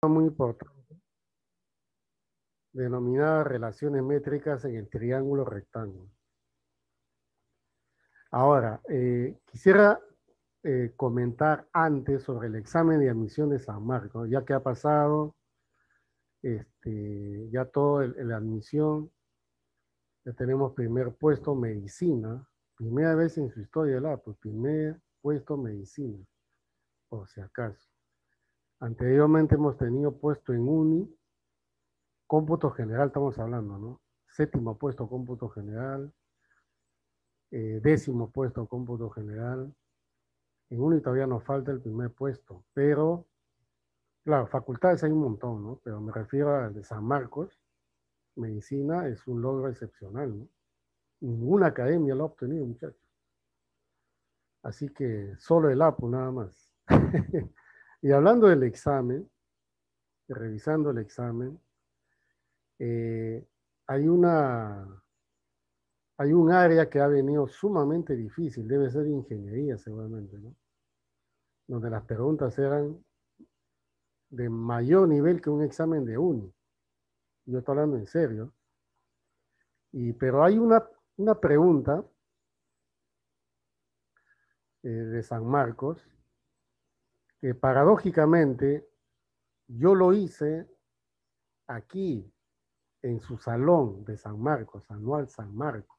Muy importante, denominada relaciones métricas en el triángulo rectángulo. Ahora, quisiera comentar antes sobre el examen de admisión de San Marcos, ya que ha pasado ya todo la admisión, ya tenemos primer puesto medicina, primera vez en su historia del APO, primer puesto medicina, por si acaso. Anteriormente hemos tenido puesto en uni, cómputo general estamos hablando, ¿no? Séptimo puesto cómputo general, décimo puesto cómputo general. En uni todavía nos falta el primer puesto, pero, claro, facultades hay un montón, ¿no? Pero me refiero al de San Marcos, medicina es un logro excepcional, ¿no? Ninguna academia lo ha obtenido, muchachos. Así que solo el APU nada más. Y hablando del examen, revisando el examen, eh, hay un área que ha venido sumamente difícil, debe ser ingeniería seguramente, ¿no? Donde las preguntas eran de mayor nivel que un examen de uni. Yo estoy hablando en serio. Pero hay una pregunta de San Marcos que paradójicamente yo lo hice aquí en su salón de San Marcos, anual San Marcos.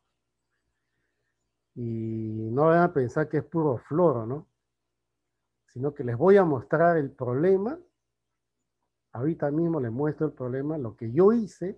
Y no van a pensar que es puro floro, ¿no? Sino que les voy a mostrar el problema. Ahorita mismo les muestro el problema, lo que yo hice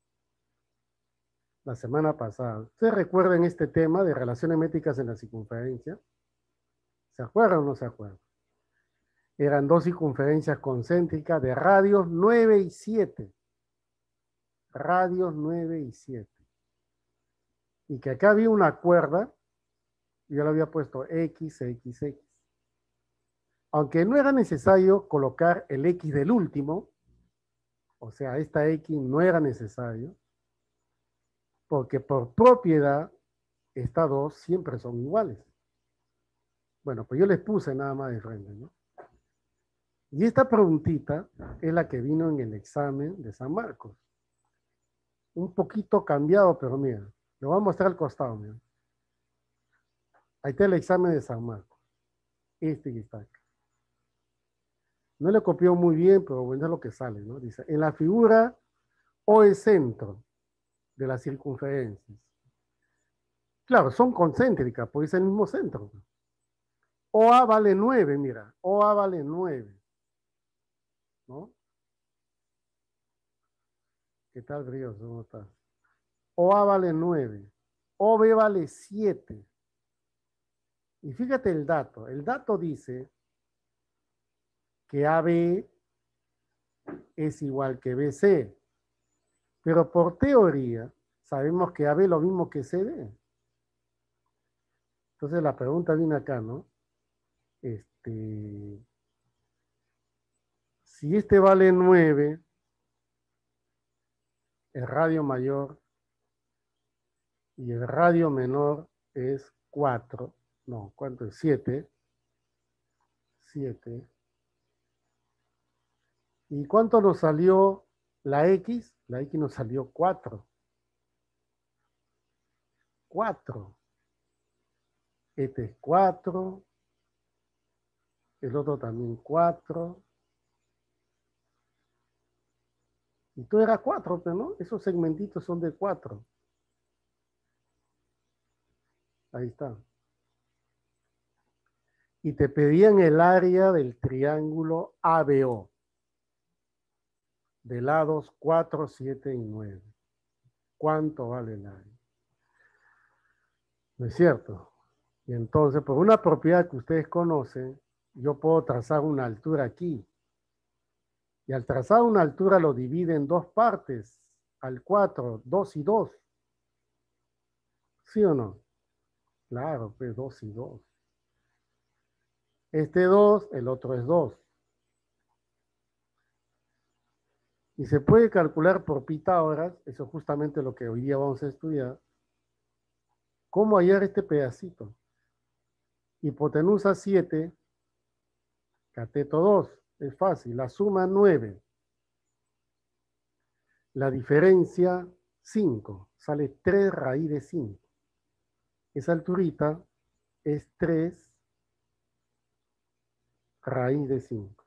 la semana pasada. ¿Ustedes recuerdan este tema de relaciones métricas en la circunferencia? ¿Se acuerdan o no se acuerdan? Eran dos circunferencias concéntricas de radios 9 y 7. Radios 9 y 7. Y que acá había una cuerda, yo le había puesto X, X, X. Aunque no era necesario colocar el X del último, o sea, esta X no era necesario, porque por propiedad, estas dos siempre son iguales. Bueno, pues yo les puse nada más de frente, ¿no? Y esta preguntita es la que vino en el examen de San Marcos. Un poquito cambiado, pero mira, lo voy a mostrar al costado, mira. Ahí está el examen de San Marcos. Este que está acá. No le copió muy bien, pero bueno, es lo que sale, ¿no? Dice, en la figura O es centro de las circunferencias. Claro, son concéntricas, pues es el mismo centro. OA vale 9, mira. OA vale 9. ¿No? ¿Qué tal, Ríos? ¿Cómo estás? OA vale 9. OB vale 7. Y fíjate el dato. El dato dice que AB es igual que BC. Pero por teoría sabemos que AB es lo mismo que CD. Entonces la pregunta viene acá, ¿no? Si este vale 9, el radio mayor y el radio menor es 4. No, ¿cuánto es? 7. 7. ¿Y cuánto nos salió la X? La X nos salió 4. 4. Este es 4. El otro también 4. Y todo era 4, pero ¿no? Esos segmentitos son de 4. Ahí está. Y te pedían el área del triángulo ABO. De lados 4, 7 y 9. ¿Cuánto vale el área? ¿No es cierto? Y entonces, por una propiedad que ustedes conocen, yo puedo trazar una altura aquí. Y al trazar una altura lo divide en dos partes. Al 4, 2 y 2. ¿Sí o no? Claro, pues 2 y 2. Este 2, el otro es 2. Y se puede calcular por Pitágoras, eso es justamente lo que hoy día vamos a estudiar, cómo hallar este pedacito. Hipotenusa 7, cateto 2, es fácil, la suma 9. La diferencia 5, sale 3 raíz de 5. Esa alturita es 3 raíz de 5.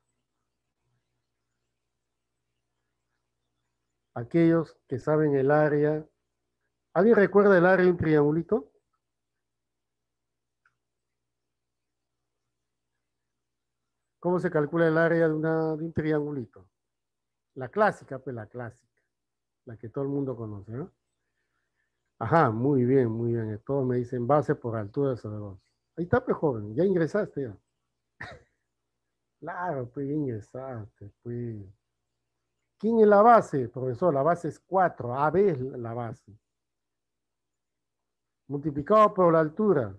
Aquellos que saben el área, ¿alguien recuerda el área de un triangulito? ¿Cómo se calcula el área de un triangulito? La clásica, pues la clásica, la que todo el mundo conoce, ¿no? Ajá, muy bien, muy bien. Todos me dicen base por altura sobre 2. Ahí está, pues joven, ya ingresaste ya. Claro, pues ya ingresaste, pues. ¿Quién es la base, profesor? La base es 4, AB es la base. Multiplicado por la altura.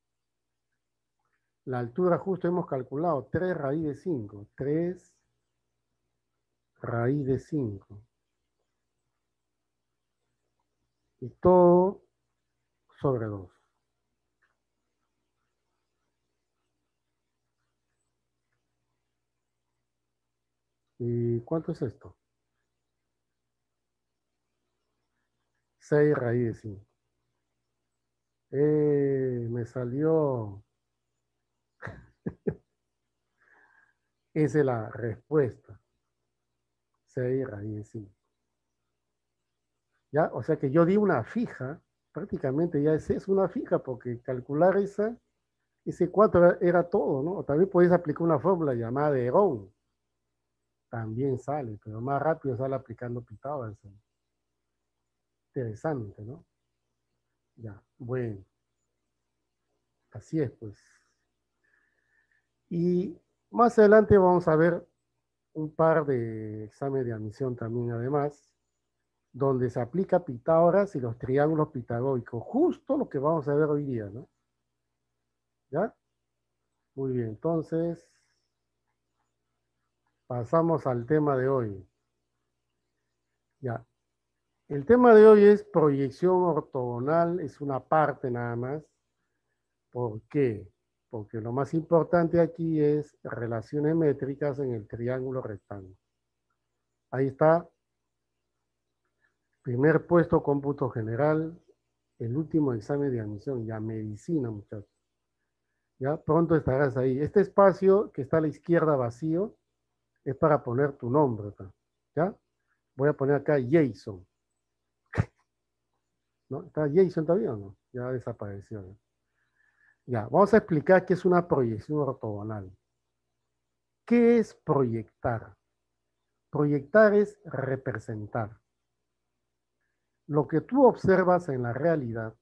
La altura justo hemos calculado, 3 raíz de 5. 3 raíz de 5. Y todo sobre 2. ¿Y cuánto es esto? 6 raíz de 5. Me salió. Esa es la respuesta. 6 raíz de 5. ¿Ya? O sea que yo di una fija, prácticamente ya es una fija, porque calcular ese 4 era todo, ¿no? O también podéis aplicar una fórmula llamada de Herón. También sale, pero más rápido sale aplicando Pitágoras. Interesante, ¿no? Ya, bueno, así es, pues. Y más adelante vamos a ver un par de exámenes de admisión también, además, donde se aplica Pitágoras y los triángulos pitagóricos, justo lo que vamos a ver hoy día, ¿no? ¿Ya? Muy bien, entonces pasamos al tema de hoy. Ya, el tema de hoy es proyección ortogonal, es una parte nada más. ¿Por qué? Porque lo más importante aquí es relaciones métricas en el triángulo rectángulo. Ahí está, primer puesto cómputo general, el último examen de admisión, ya medicina, muchachos. Ya pronto estarás ahí. Este espacio que está a la izquierda vacío es para poner tu nombre acá. ¿Ya? Voy a poner acá Jason. ¿No? ¿Está Jason todavía o no? Ya desapareció. ¿No? Ya, vamos a explicar qué es una proyección ortogonal. ¿Qué es proyectar? Proyectar es representar. Lo que tú observas en la realidad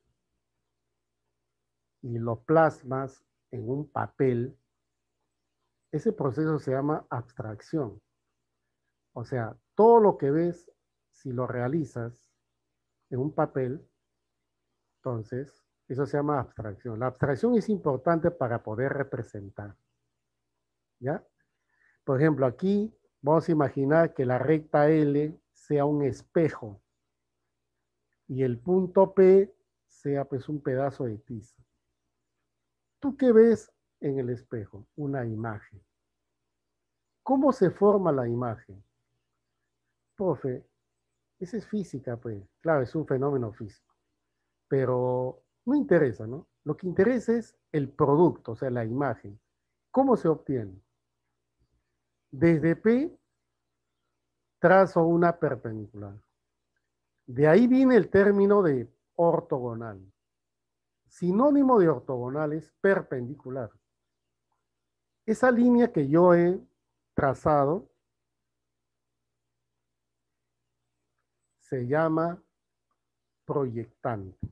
y lo plasmas en un papel, ese proceso se llama abstracción. O sea, todo lo que ves, si lo realizas en un papel, entonces eso se llama abstracción. La abstracción es importante para poder representar. ¿Ya? Por ejemplo, aquí vamos a imaginar que la recta L sea un espejo y el punto P sea pues un pedazo de tiza. ¿Tú qué ves en el espejo? Una imagen. ¿Cómo se forma la imagen? Profe, esa es física, pues. Claro, es un fenómeno físico. Pero no interesa, ¿no? Lo que interesa es el producto, o sea, la imagen. ¿Cómo se obtiene? Desde P trazo una perpendicular. De ahí viene el término de ortogonal. Sinónimo de ortogonal es perpendicular. Esa línea que yo he trazado se llama proyectante.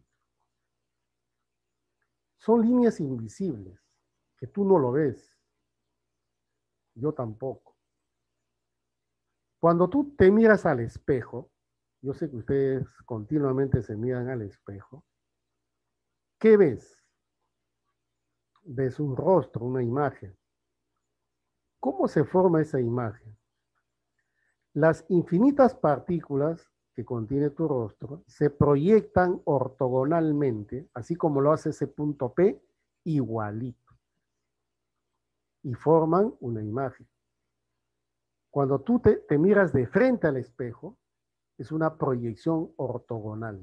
Son líneas invisibles, que tú no lo ves. Yo tampoco. Cuando tú te miras al espejo, yo sé que ustedes continuamente se miran al espejo, ¿qué ves? Ves un rostro, una imagen. ¿Cómo se forma esa imagen? Las infinitas partículas que contiene tu rostro se proyectan ortogonalmente, así como lo hace ese punto P, igualito, y forman una imagen. Cuando tú te miras de frente al espejo, es una proyección ortogonal.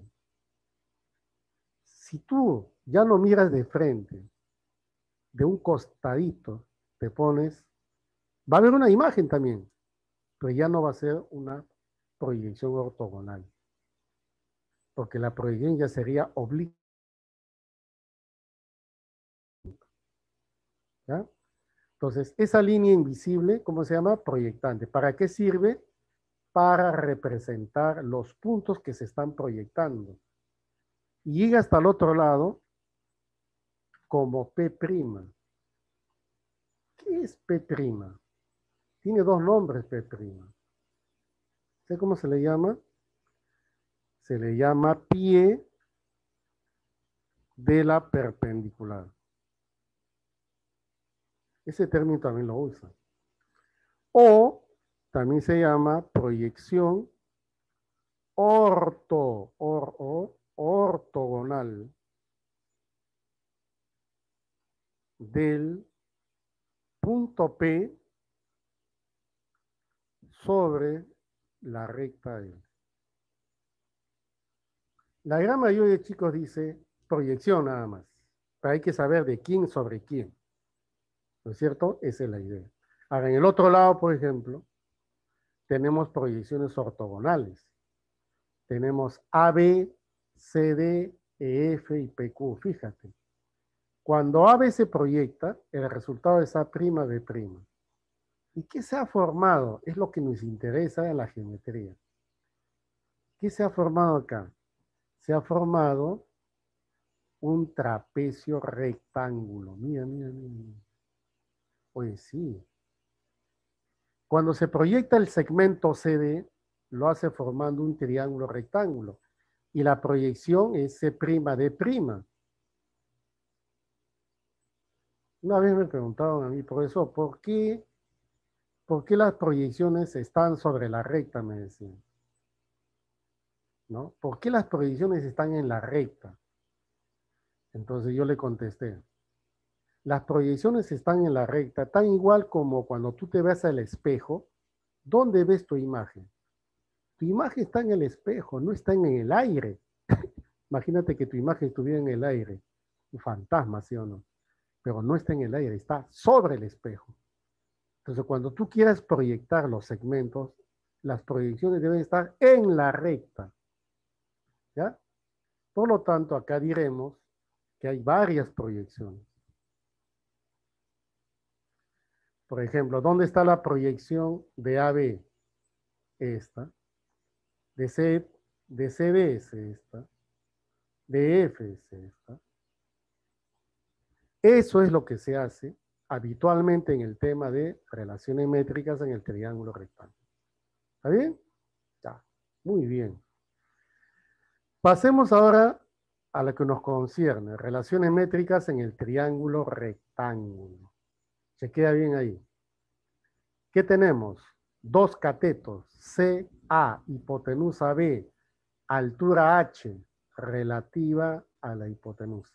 Si tú ya no miras de frente, de un costadito, te pones, va a haber una imagen también, pero ya no va a ser una proyección ortogonal, porque la proyección ya sería obliqua. ¿Ya? Entonces, esa línea invisible, ¿cómo se llama? Proyectante. ¿Para qué sirve? Para representar los puntos que se están proyectando. Y llega hasta el otro lado como P'. ¿Qué es P'? Tiene dos nombres P'. ¿Sé cómo se le llama? Se le llama pie de la perpendicular. Ese término también lo usa. O también se llama proyección ortogonal del punto P sobre la recta L. La gran mayoría de chicos dice proyección nada más, pero hay que saber de quién sobre quién. ¿No es cierto? Esa es la idea. Ahora, en el otro lado, por ejemplo, tenemos proyecciones ortogonales. Tenemos AB, CD, EF y PQ. Fíjate. Cuando AB se proyecta, el resultado es A' B'. ¿Y qué se ha formado? Es lo que nos interesa en la geometría. ¿Qué se ha formado acá? Se ha formado un trapecio rectángulo. Mira, mira, mira. Pues sí. Cuando se proyecta el segmento CD, lo hace formando un triángulo rectángulo. Y la proyección es C'D'. Una vez me preguntaron a mí, profesor, ¿por qué las proyecciones están sobre la recta? Me decían. ¿No? ¿Por qué las proyecciones están en la recta? Entonces yo le contesté, las proyecciones están en la recta, tan igual como cuando tú te ves al espejo, ¿dónde ves tu imagen? Tu imagen está en el espejo, no está en el aire. Imagínate que tu imagen estuviera en el aire, un fantasma, ¿sí o no? Pero no está en el aire, está sobre el espejo. Entonces, cuando tú quieras proyectar los segmentos, las proyecciones deben estar en la recta. ¿Ya? Por lo tanto, acá diremos que hay varias proyecciones. Por ejemplo, ¿dónde está la proyección de AB? Esta. De CD es esta. De F es esta. Eso es lo que se hace habitualmente en el tema de relaciones métricas en el triángulo rectángulo. ¿Está bien? Ya. Muy bien. Pasemos ahora a lo que nos concierne, relaciones métricas en el triángulo rectángulo. ¿Se queda bien ahí? ¿Qué tenemos? Dos catetos, CA, hipotenusa B, altura H, relativa a la hipotenusa.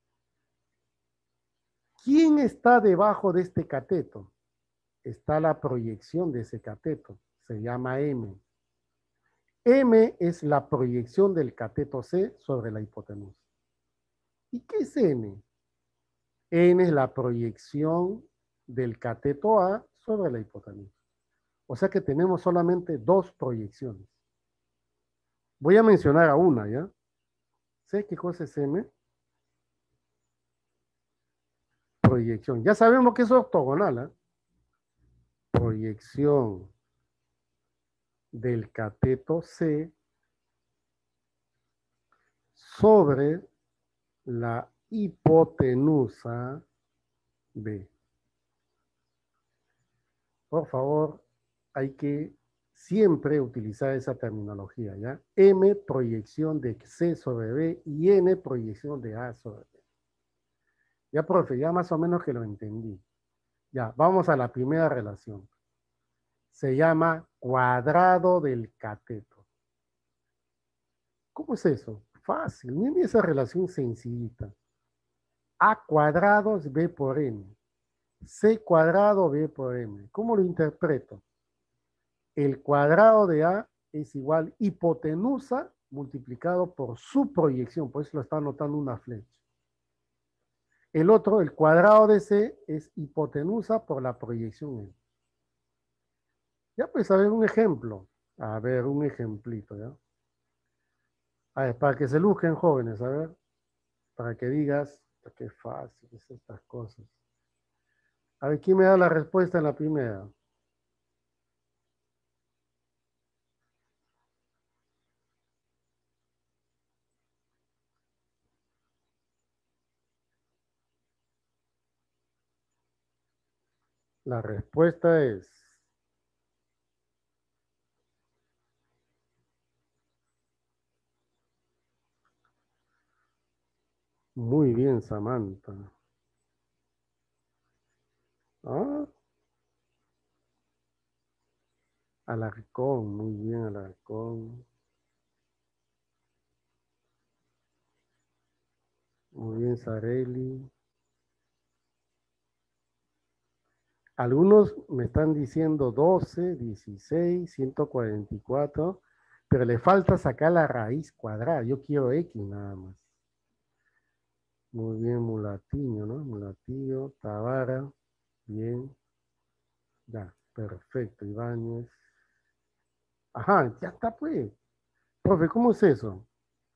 ¿Quién está debajo de este cateto? Está la proyección de ese cateto, se llama M. M es la proyección del cateto C sobre la hipotenusa. ¿Y qué es N? N es la proyección del cateto A sobre la hipotenusa. O sea que tenemos solamente dos proyecciones. Voy a mencionar a una, ¿ya? ¿Sé qué cosa es M? Proyección. Ya sabemos que es ortogonal, ¿eh? Proyección del cateto C sobre la hipotenusa B. Por favor, hay que siempre utilizar esa terminología, ¿ya? M, proyección de C sobre B, y N, proyección de A sobre B. Ya, profe, ya más o menos que lo entendí. Ya, vamos a la primera relación. Se llama cuadrado del cateto. ¿Cómo es eso? Fácil, miren esa relación sencillita. A cuadrado es B por M. C cuadrado B por M. ¿Cómo lo interpreto? El cuadrado de A es igual hipotenusa multiplicado por su proyección. Por eso lo está anotando una flecha. El otro, el cuadrado de C, es hipotenusa por la proyección N. Ya pues, a ver un ejemplo. A ver, un ejemplito, ¿ya? A ver, para que se luzquen jóvenes, a ver. Para que digas, qué fácil es estas cosas. A ver, ¿quién me da la respuesta en la primera? La respuesta es... Muy bien, Samantha. Ah, Alarcón, muy bien, Alarcón. Muy bien, Sareli. Algunos me están diciendo 12, 16, 144, pero le falta sacar la raíz cuadrada. Yo quiero X nada más. Muy bien, Mulatillo, ¿no? Mulatillo, Tavara, bien. Ya, perfecto, Ibáñez. Ajá, ya está pues. Profe, ¿cómo es eso?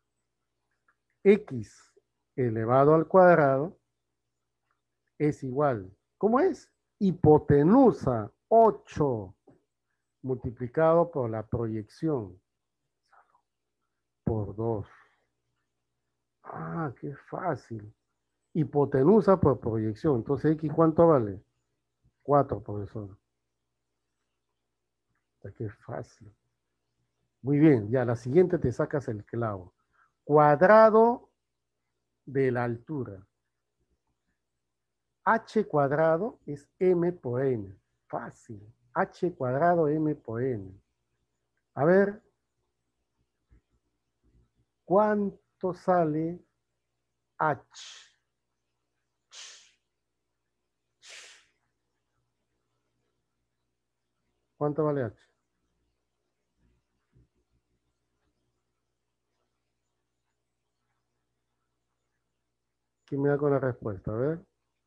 X elevado al cuadrado es igual. ¿Cómo es? Hipotenusa 8 multiplicado por la proyección por 2. Ah, qué fácil. Hipotenusa por proyección. Entonces, X, ¿cuánto vale? 4, profesor. Ya, qué fácil. Muy bien, ya la siguiente te sacas el clavo. Cuadrado de la altura. H cuadrado es M por N. Fácil. H cuadrado M por N. A ver, ¿cuánto sale H? ¿Cuánto vale H? ¿Quién me da con la respuesta? A ver.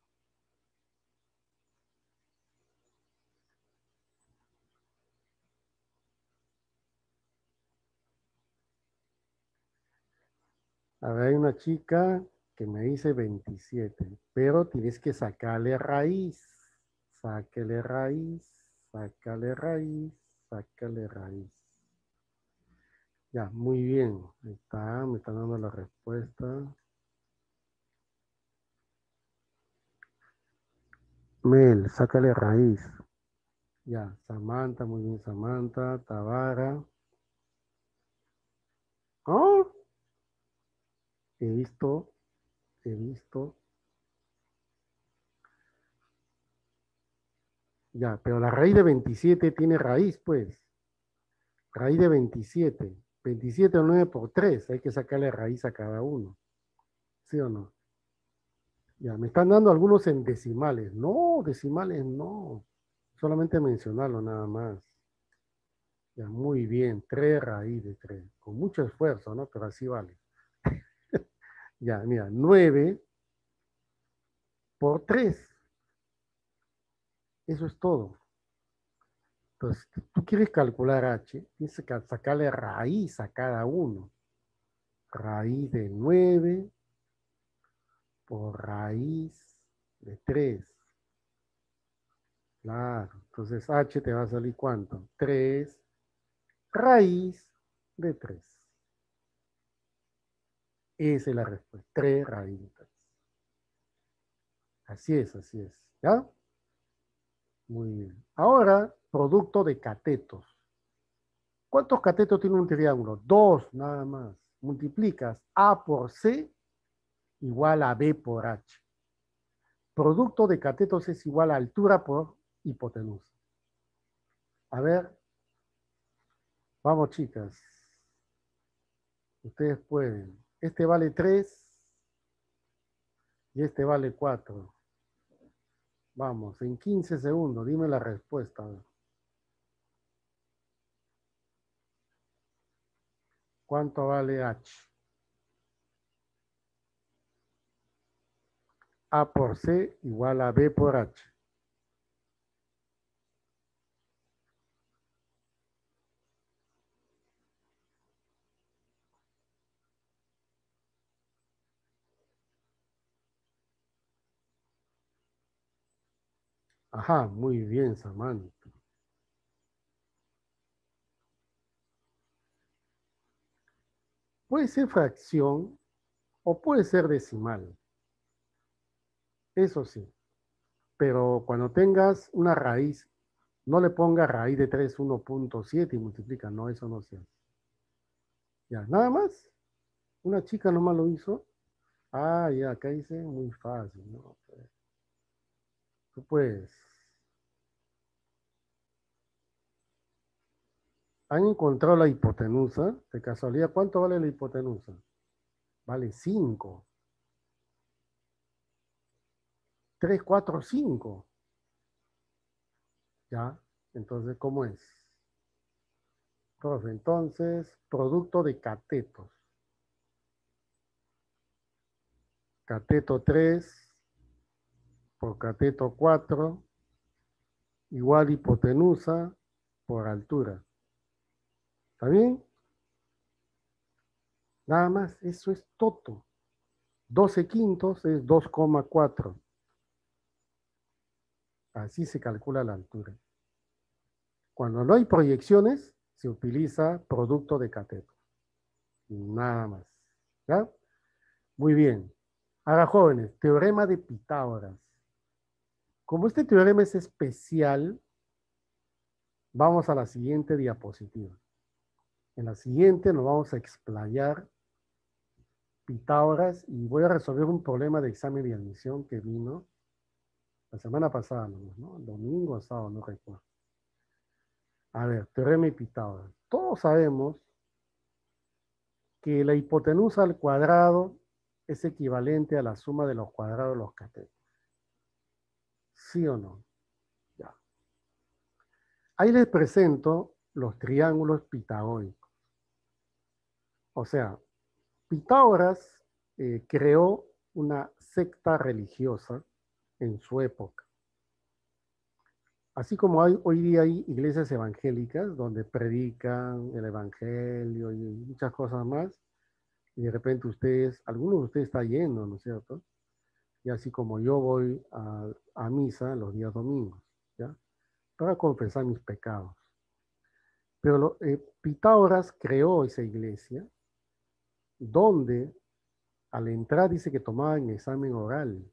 A ver, hay una chica que me dice 27, pero tienes que sacarle raíz. Sáquele raíz, sácale raíz, sácale raíz. Ya, muy bien. Ahí está, me están dando la respuesta. Mel, sácale raíz. Ya, Samantha, muy bien, Samantha. Tabara. Oh, he visto, he visto. Ya, pero la raíz de 27 tiene raíz, pues. Raíz de 27. 27 o 9 por 3. Hay que sacarle raíz a cada uno. ¿Sí o no? Ya, me están dando algunos en decimales. No, decimales no. Solamente mencionarlo nada más. Ya, muy bien. 3 raíz de 3. Con mucho esfuerzo, ¿no? Pero así vale. Ya, mira, 9 por 3. Eso es todo. Entonces, tú quieres calcular H, tienes que sacarle raíz a cada uno. Raíz de 9 por raíz de 3. Claro, entonces H te va a salir ¿cuánto? 3 raíz de 3. Esa es la respuesta. 3 raíz de 3. Así es, así es. ¿Ya? Muy bien. Ahora, producto de catetos. ¿Cuántos catetos tiene un triángulo? 2 nada más. Multiplicas A por C igual a B por H. Producto de catetos es igual a altura por hipotenusa. A ver, vamos chicas. Ustedes pueden. Este vale 3 y este vale 4. Vamos, en 15 segundos, dime la respuesta. ¿Cuánto vale H? A por C igual a B por H. Ajá, muy bien, Samantha. Puede ser fracción o puede ser decimal. Eso sí. Pero cuando tengas una raíz, no le pongas raíz de 3 1.7 y multiplica. No, eso no se hace. Ya, nada más. Una chica nomás lo hizo. Ah, ya, acá dice muy fácil, ¿no? Tú puedes. Han encontrado la hipotenusa. De casualidad, ¿cuánto vale la hipotenusa? Vale 5. 3 4 5. ¿Ya? Entonces, ¿cómo es? Profe, entonces, producto de catetos. Cateto 3 por cateto 4 igual hipotenusa por altura. ¿Está bien? Nada más, eso es todo. 12 quintos es 2,4. Así se calcula la altura. Cuando no hay proyecciones, se utiliza producto de cateto. Nada más. ¿Ya? Muy bien. Ahora, jóvenes, teorema de Pitágoras. Como este teorema es especial, vamos a la siguiente diapositiva. En la siguiente nos vamos a explayar Pitágoras y voy a resolver un problema de examen de admisión que vino la semana pasada, ¿no? Domingo o sábado, no recuerdo. A ver, teorema de Pitágoras. Todos sabemos que la hipotenusa al cuadrado es equivalente a la suma de los cuadrados de los catetos. ¿Sí o no? Ya. Ahí les presento los triángulos pitagóricos. O sea, Pitágoras creó una secta religiosa en su época. Así como hoy día hay iglesias evangélicas donde predican el evangelio y muchas cosas más, y de repente algunos de ustedes está yendo, ¿no es cierto? Y así como yo voy a misa los días domingos, ¿ya? Para confesar mis pecados. Pero Pitágoras creó esa iglesia donde al entrar dice que tomaban examen oral,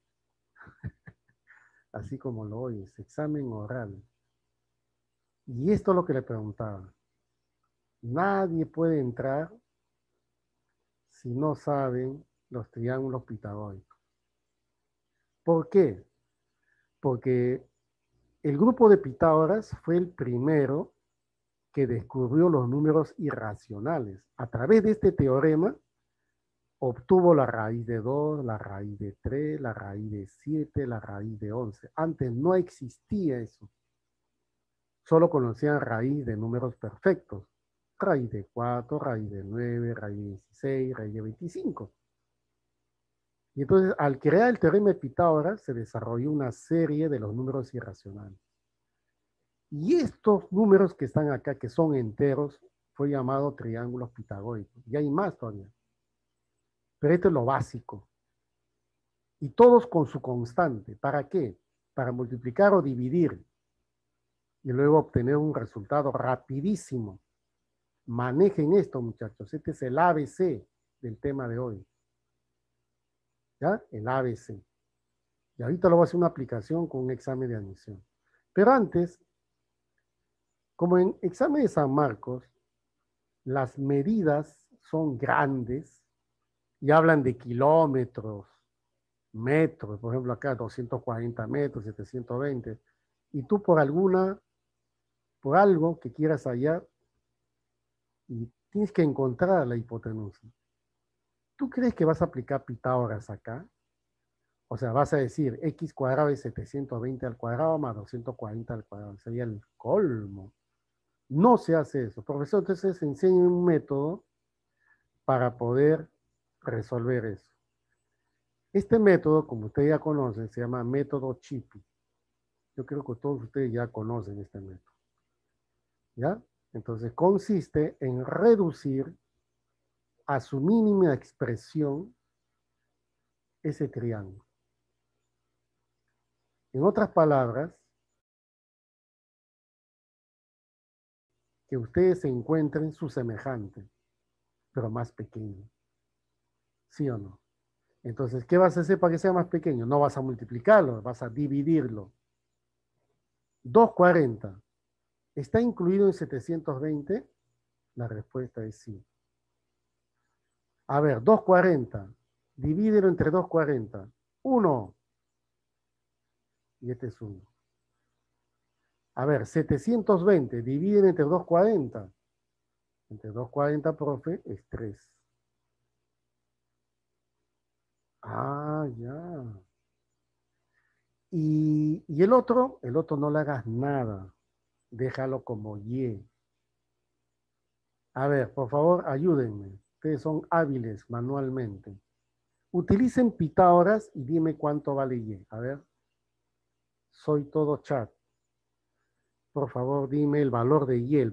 así como lo oyes, examen oral. Y esto es lo que le preguntaba. Nadie puede entrar si no saben los triángulos pitagóricos. ¿Por qué? Porque el grupo de Pitágoras fue el primero que descubrió los números irracionales. A través de este teorema obtuvo la raíz de 2, la raíz de 3, la raíz de 7, la raíz de 11. Antes no existía eso. Solo conocían raíz de números perfectos. Raíz de 4, raíz de 9, raíz de 16, raíz de 25. Y entonces, al crear el teorema de Pitágoras, se desarrolló una serie de los números irracionales. Y estos números que están acá, que son enteros, fue llamado triángulos pitagóricos. Y hay más todavía. Pero esto es lo básico. Y todos con su constante. ¿Para qué? Para multiplicar o dividir. Y luego obtener un resultado rapidísimo. Manejen esto, muchachos. Este es el ABC del tema de hoy. ¿Ya? El ABC. Y ahorita lo voy a hacer una aplicación con un examen de admisión. Pero antes, como en examen de San Marcos, las medidas son grandes y hablan de kilómetros, metros, por ejemplo acá 240 metros, 720, y tú por algo que quieras hallar, y tienes que encontrar la hipotenusa. ¿Tú crees que vas a aplicar Pitágoras acá? O sea, vas a decir x cuadrado es 720 al cuadrado más 240 al cuadrado. Sería el colmo. No se hace eso. Profesor, entonces enseñe un método para poder resolver eso. Este método, como ustedes ya conocen, se llama método Chippy. Yo creo que todos ustedes ya conocen este método. ¿Ya? Entonces consiste en reducir a su mínima expresión ese triángulo. En otras palabras, que ustedes se encuentren su semejante, pero más pequeño. ¿Sí o no? Entonces, ¿qué vas a hacer para que sea más pequeño? No vas a multiplicarlo, vas a dividirlo. 240. ¿Está incluido en 720? La respuesta es sí. A ver, 240. Divídelo entre 240. 1. Y este es 1. A ver, 720. Dividen entre 240. Entre 240, profe, es 3. Ah, ya. Y el otro no le hagas nada. Déjalo como Y. A ver, por favor, ayúdenme. Ustedes son hábiles manualmente. Utilicen Pitágoras y dime cuánto vale Y. A ver. Soy todo chat. Por favor, dime el valor de Y.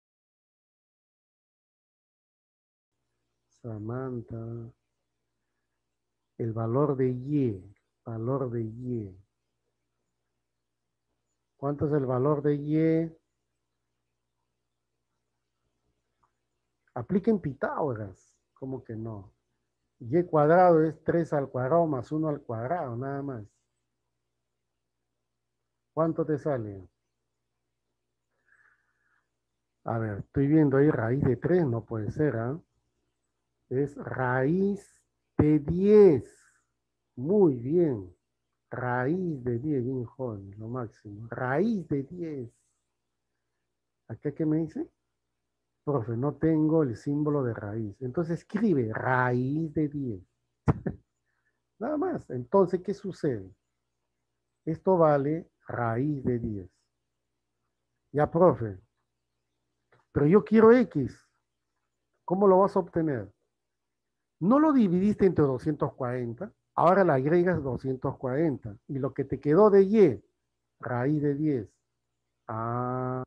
Samantha. El valor de Y. Valor de Y. ¿Cuánto es el valor de Y? Apliquen Pitágoras. ¿Cómo que no? Y cuadrado es 3 al cuadrado más 1 al cuadrado, nada más. ¿Cuánto te sale? A ver, estoy viendo ahí raíz de 3, no puede ser, ¿ah? Es raíz de 10. Muy bien. Raíz de 10, bien joven, lo máximo. Raíz de 10. ¿Acá qué me dice? Profe, no tengo el símbolo de raíz. Entonces escribe raíz de 10. Nada más. Entonces, ¿qué sucede? Esto vale raíz de 10. Ya, profe. Pero yo quiero X. ¿Cómo lo vas a obtener? No lo dividiste entre 240. Ahora le agregas 240. Y lo que te quedó de Y, raíz de 10. Ah,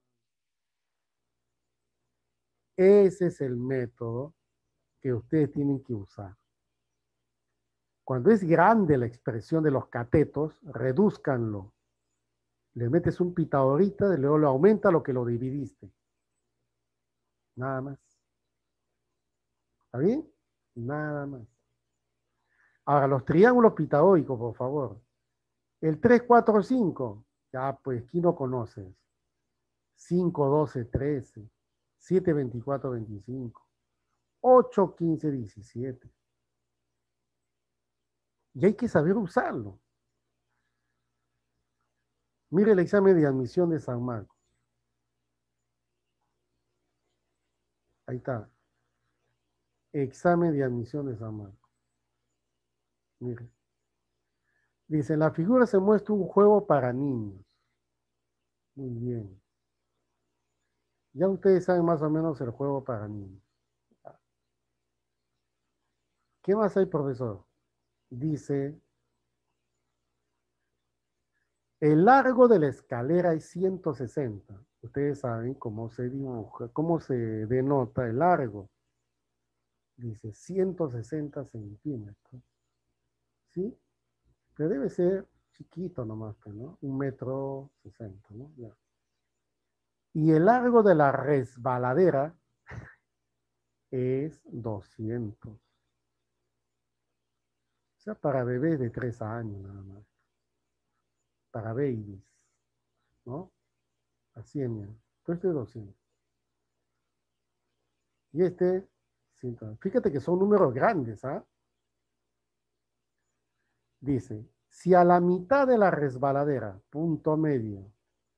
ese es el método que ustedes tienen que usar. Cuando es grande la expresión de los catetos, redúzcanlo. Le metes un pitadorita y luego lo aumenta lo que lo dividiste. Nada más. ¿Está bien? Nada más. Ahora, los triángulos pitagóricos, por favor. El 3, 4, 5. Ya, pues, ¿quién no conoces? 5, 12, 13. 7, 24, 25. 8, 15, 17. Y hay que saber usarlo. Mire el examen de admisión de San Marcos. Ahí está. Examen de admisión de San Marcos. Mire. Dice, en la figura se muestra un juego para niños. Muy bien. Ya ustedes saben más o menos el juego para niños. ¿Qué más hay, profesor? Dice, el largo de la escalera es 160. Ustedes saben cómo se dibuja, cómo se denota el largo. Dice 160 centímetros. ¿Sí? Que debe ser chiquito nomás, ¿no? 1,60 m, ¿no? Ya. Y el largo de la resbaladera es 200. O sea, para bebés de 3 años nada más. Para babies, ¿no? Así es, mira. Este es 200. Y este, 100. Fíjate que son números grandes, ¿ah? Dice, si a la mitad de la resbaladera, punto medio,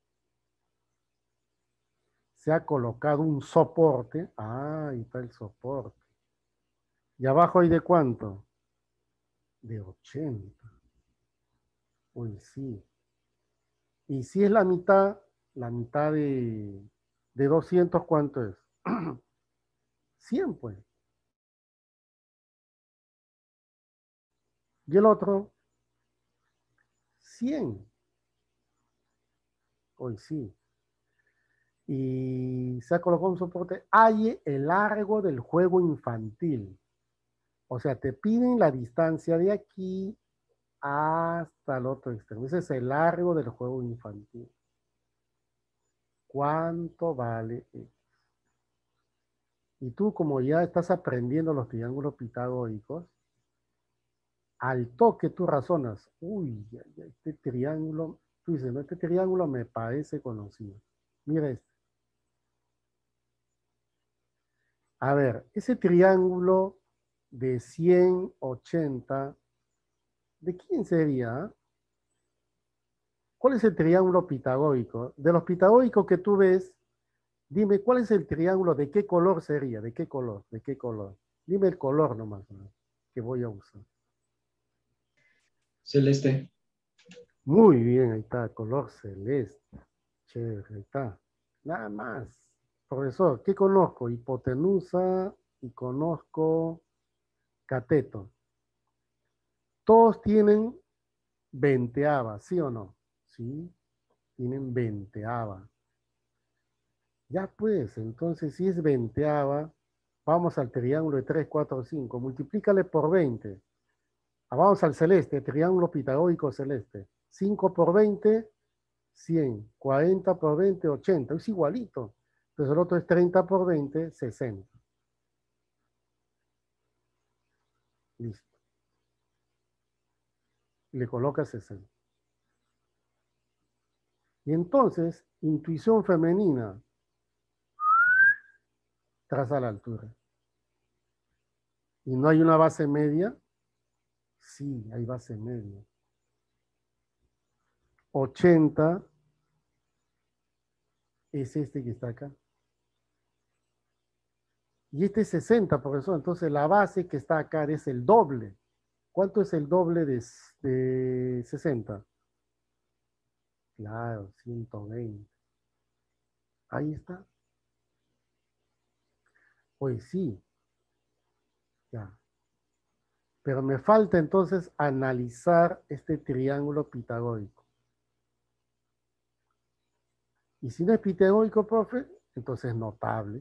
se ha colocado un soporte, ah, ahí está el soporte. ¿Y abajo hay de cuánto? De 80. Uy, sí. Y si es la mitad de 200, ¿cuánto es? 100, pues. Y el otro, 100. Hoy sí. Y se ha colocado un soporte, halle el largo del juego infantil. O sea, te piden la distancia de aquí hasta el otro extremo. Ese es el largo del juego infantil. ¿Cuánto vale X? Y tú, como ya estás aprendiendo los triángulos pitagóricos, al toque tú razonas, uy, este triángulo, tú dices, no, este triángulo me parece conocido. Mira este. A ver, ese triángulo de 180, ¿de quién sería? ¿Cuál es el triángulo pitagórico? De los pitagóricos que tú ves, dime, ¿cuál es el triángulo? ¿De qué color sería? ¿De qué color? ¿De qué color? Dime el color nomás, ¿no? Que voy a usar. Celeste. Muy bien, ahí está, color celeste. Chévere, ahí está. Nada más. Profesor, ¿qué conozco? Hipotenusa y conozco cateto. Todos tienen venteava, ¿sí o no? Sí, tienen venteava. Ya pues, entonces si es venteava, vamos al triángulo de 3, 4, 5. Multiplícale por 20. Vamos al celeste, triángulo pitagórico celeste. 5 por 20, 100. 40 por 20, 80. Es igualito. Entonces el otro es 30 por 20, 60. Listo. Y le coloca 60. Y entonces, intuición femenina, traza la altura. ¿Y no hay una base media? Sí, hay base media. 80 es este que está acá. Y este es 60, profesor. Entonces la base que está acá es el doble. ¿Cuánto es el doble de 60? Claro, 120. Ahí está. Pues sí, ya. Pero me falta entonces analizar este triángulo pitagórico. Y si no es pitagórico, profe, entonces es notable.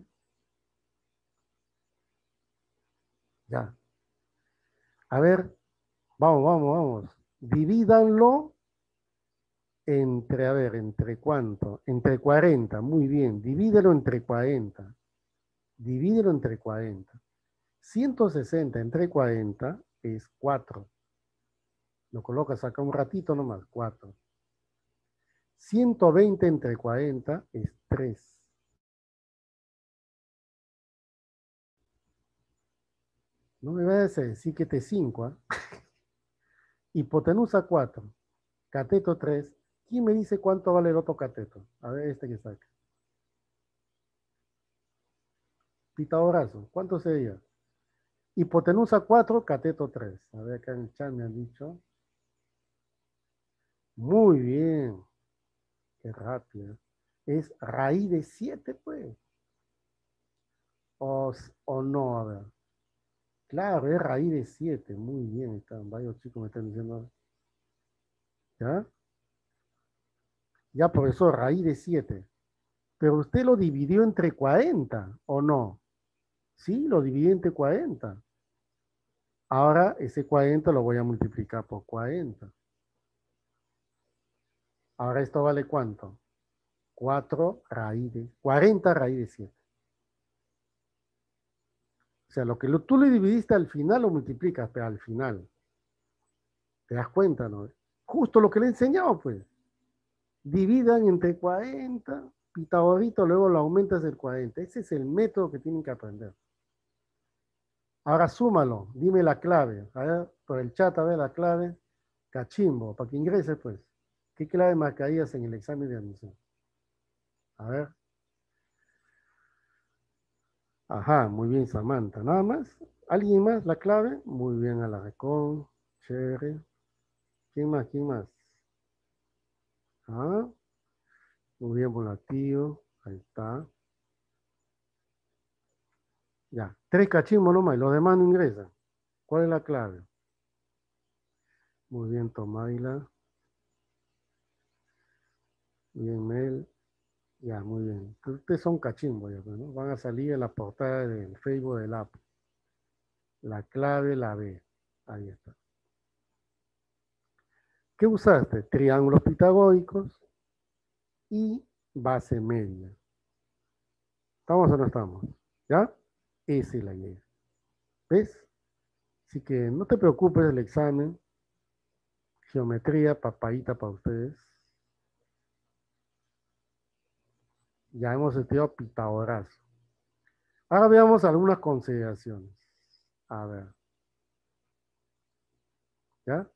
Ya. A ver, vamos. Divídanlo entre, a ver, ¿entre cuánto? Entre 40, muy bien. Divídelo entre 40. Divídelo entre 40. 160 entre 40 es 4. Lo colocas acá un ratito nomás, 4. 120 entre 40 es 3. No me vayas a decir que te 5, ¿eh? Hipotenusa 4. Cateto 3. ¿Quién me dice cuánto vale el otro cateto? A ver, este que saca. Pitagorazo, ¿cuánto sería? Hipotenusa 4, cateto 3. A ver, acá en el chat me han dicho. Muy bien. Qué rápido. Es raíz de 7, pues. O no, a ver. Claro, es raíz de 7. Muy bien. Están, varios chicos me están diciendo. ¿Ya? Ya, profesor, raíz de 7. Pero usted lo dividió entre 40, ¿o no? Sí, lo dividí entre 40. Ahora ese 40 lo voy a multiplicar por 40. Ahora esto vale ¿cuánto? 4 raíz de 40 raíz de 7. O sea, lo que tú le dividiste al final lo multiplicas, pero al final. ¿Te das cuenta, no? Justo lo que le he enseñado, pues. Dividan entre 40, pitagorito, luego lo aumentas el 40. Ese es el método que tienen que aprender. Ahora súmalo, dime la clave. A ver, por el chat, a ver la clave. Cachimbo, para que ingrese, pues. ¿Qué clave marcarías en el examen de admisión? A ver. Ajá, muy bien, Samantha. ¿Nada más? ¿Alguien más? ¿La clave? Muy bien, Alarcón. Chévere. ¿Quién más? ¿Quién más? Ah, muy bien, Volatío. Ahí está. Ya. 3 cachimbos nomás. Y los demás no ingresan. ¿Cuál es la clave? Muy bien, Tomaila. Bien, Mel. Ya, muy bien. Ustedes son cachimbos, ya, pues, ¿no? Van a salir en la portada del Facebook del app. La clave la B. Ahí está. ¿Qué usaste? Triángulos pitagóricos y base media. ¿Estamos o no estamos? ¿Ya? Esa es la idea. ¿Ves? Así que no te preocupes del examen. Geometría, papadita para ustedes. Ya hemos estudiado Pitágoras. Ahora veamos algunas consideraciones. A ver, ¿ya?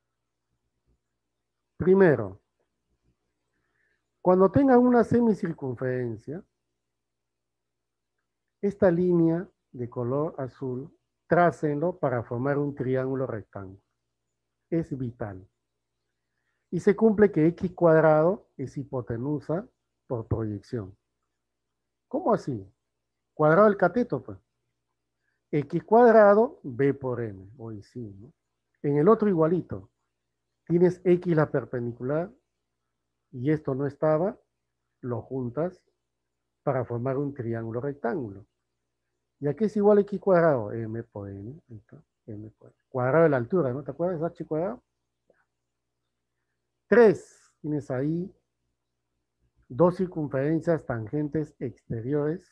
Primero, cuando tengan una semicircunferencia, esta línea de color azul, trácenlo para formar un triángulo rectángulo. Es vital. Y se cumple que x cuadrado es hipotenusa por proyección. ¿Cómo así? Cuadrado del cateto, pues. X cuadrado, b por m. Hoy sí, ¿no? En el otro igualito, tienes x la perpendicular y esto no estaba, lo juntas para formar un triángulo rectángulo. ¿Y aquí es igual a x cuadrado? M por n. Entonces, m por n. Cuadrado de la altura, ¿no te acuerdas? H cuadrado. 3. Tienes ahí dos circunferencias tangentes exteriores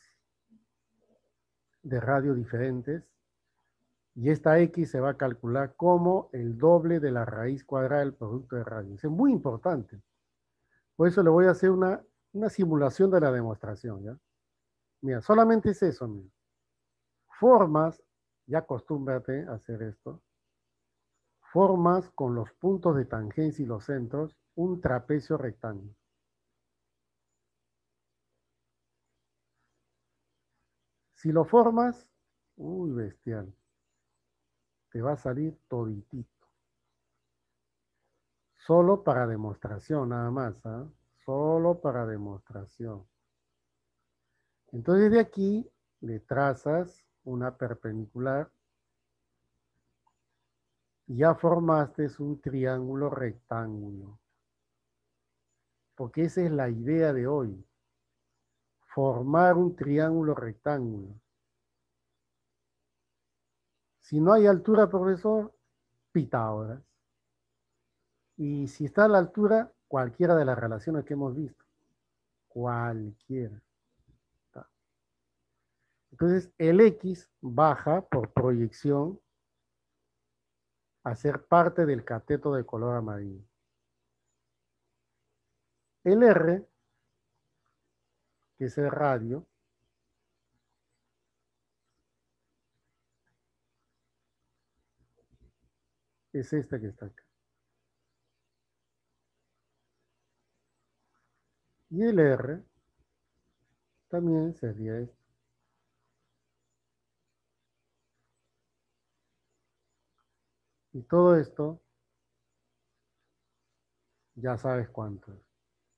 de radio diferentes. Y esta x se va a calcular como el doble de la raíz cuadrada del producto de radio. Es muy importante. Por eso le voy a hacer una simulación de la demostración, ¿ya? Mira, solamente es eso, mira. Formas, ya acostúmbrate a hacer esto, formas con los puntos de tangencia y los centros un trapecio rectángulo. Si lo formas, uy, bestial, te va a salir toditito. Solo para demostración, nada más, ¿ah? Solo para demostración. Entonces de aquí le trazas una perpendicular y ya formaste un triángulo rectángulo. Porque esa es la idea de hoy. Formar un triángulo rectángulo. Si no hay altura, profesor, Pitágoras. Y si está a la altura, cualquiera de las relaciones que hemos visto. Cualquiera. Entonces, el X baja por proyección a ser parte del cateto de color amarillo. El R, que es el radio, es este que está acá. Y el R también sería este. Y todo esto, ya sabes cuánto es.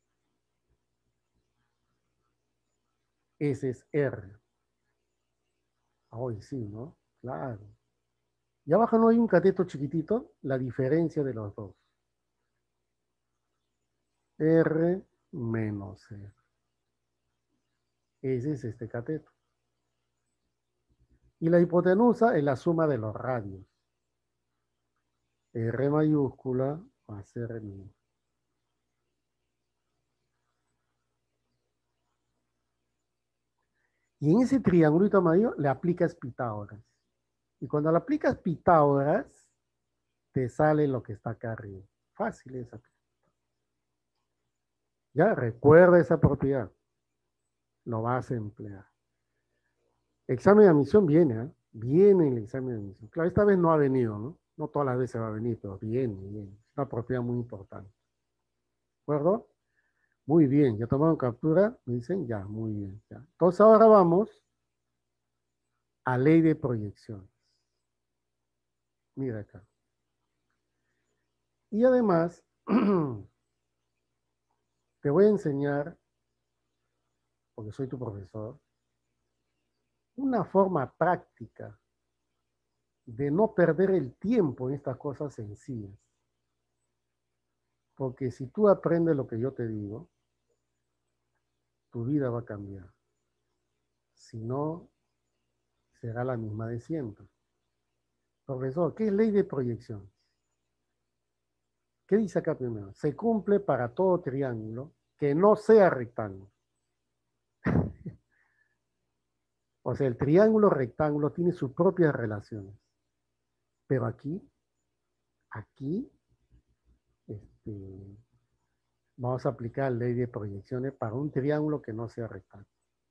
Ese es R. Hoy sí, ¿no? Claro. Y abajo no hay un cateto chiquitito, la diferencia de los dos. R menos R. Ese es este cateto. Y la hipotenusa es la suma de los radios. R mayúscula más R minúscula. Y en ese triangulito amarillo le aplicas Pitágoras. Y cuando le aplicas Pitágoras, te sale lo que está acá arriba. Fácil esa. Ya, recuerda esa propiedad. Lo vas a emplear. Examen de admisión viene, ¿eh? Viene el examen de admisión. Claro, esta vez no ha venido, ¿no? No todas las veces va a venir, pero viene, viene. Es una propiedad muy importante. ¿De acuerdo? Muy bien. ¿Ya tomaron captura? Me dicen, ya, muy bien. Ya. Entonces ahora vamos a ley de proyecciones. Mira acá. Y además, te voy a enseñar, porque soy tu profesor, una forma práctica de no perder el tiempo en estas cosas sencillas. Porque si tú aprendes lo que yo te digo, tu vida va a cambiar. Si no, será la misma de siempre. Profesor, ¿qué es ley de proyección? ¿Qué dice acá primero? Se cumple para todo triángulo que no sea rectángulo. O sea, el triángulo rectángulo tiene sus propias relaciones. Pero aquí, este, vamos a aplicar ley de proyecciones para un triángulo que no sea rectángulo.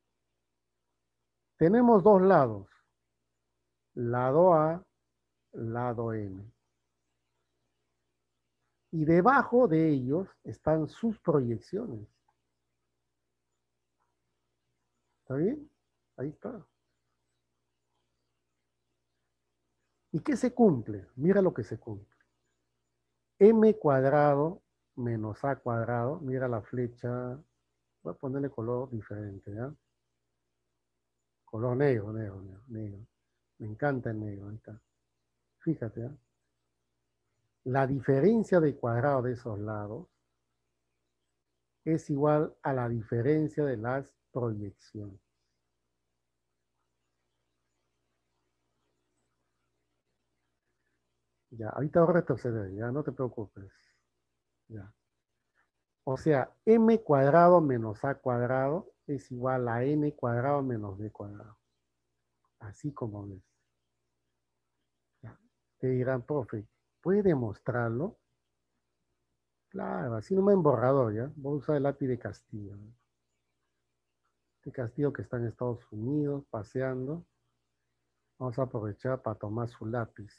Tenemos dos lados, lado A, lado M. Y debajo de ellos están sus proyecciones. ¿Está bien? Ahí está. ¿Y qué se cumple? Mira lo que se cumple. M cuadrado menos A cuadrado. Mira la flecha. Voy a ponerle color diferente, ¿ya? Color negro, negro, negro, negro. Me encanta el negro, ahí está. Fíjate, ¿ya? La diferencia de cuadrado de esos lados es igual a la diferencia de las proyecciones. Ya, ahorita voy a retroceder, ya no te preocupes. Ya. O sea, m cuadrado menos a cuadrado es igual a n cuadrado menos b cuadrado. Así como ves. Ya. Te dirán, profe, ¿puede demostrarlo? Claro, así no me han borrado ya. Voy a usar el lápiz de Castillo. Este Castillo que está en Estados Unidos paseando. Vamos a aprovechar para tomar su lápiz.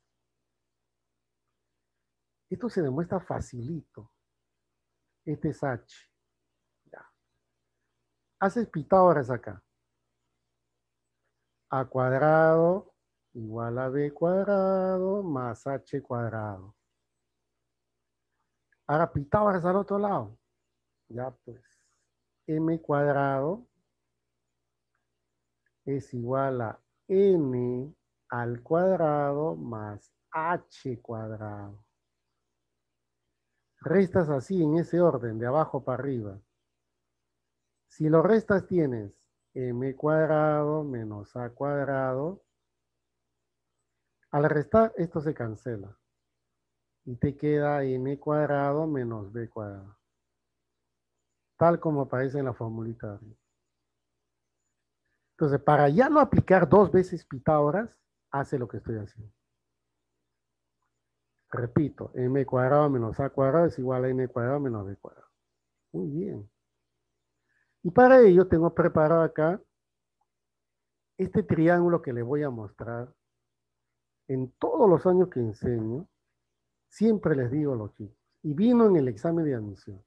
Esto se demuestra facilito. Este es H. Ya. Haces Pitágoras acá. A cuadrado igual a b cuadrado más h cuadrado. Ahora Pitágoras al otro lado. Ya pues. M cuadrado es igual a n al cuadrado más h cuadrado. Restas así en ese orden, de abajo para arriba. Si lo restas tienes m cuadrado menos a cuadrado. Al restar esto se cancela. Y te queda n cuadrado menos b cuadrado. Tal como aparece en la formulita. Entonces, para ya no aplicar dos veces Pitágoras, hace lo que estoy haciendo. Repito, m cuadrado menos a cuadrado es igual a n cuadrado menos b cuadrado. Muy bien. Y para ello tengo preparado acá este triángulo que le voy a mostrar. En todos los años que enseño, siempre les digo a los chicos, y vino en el examen de admisión.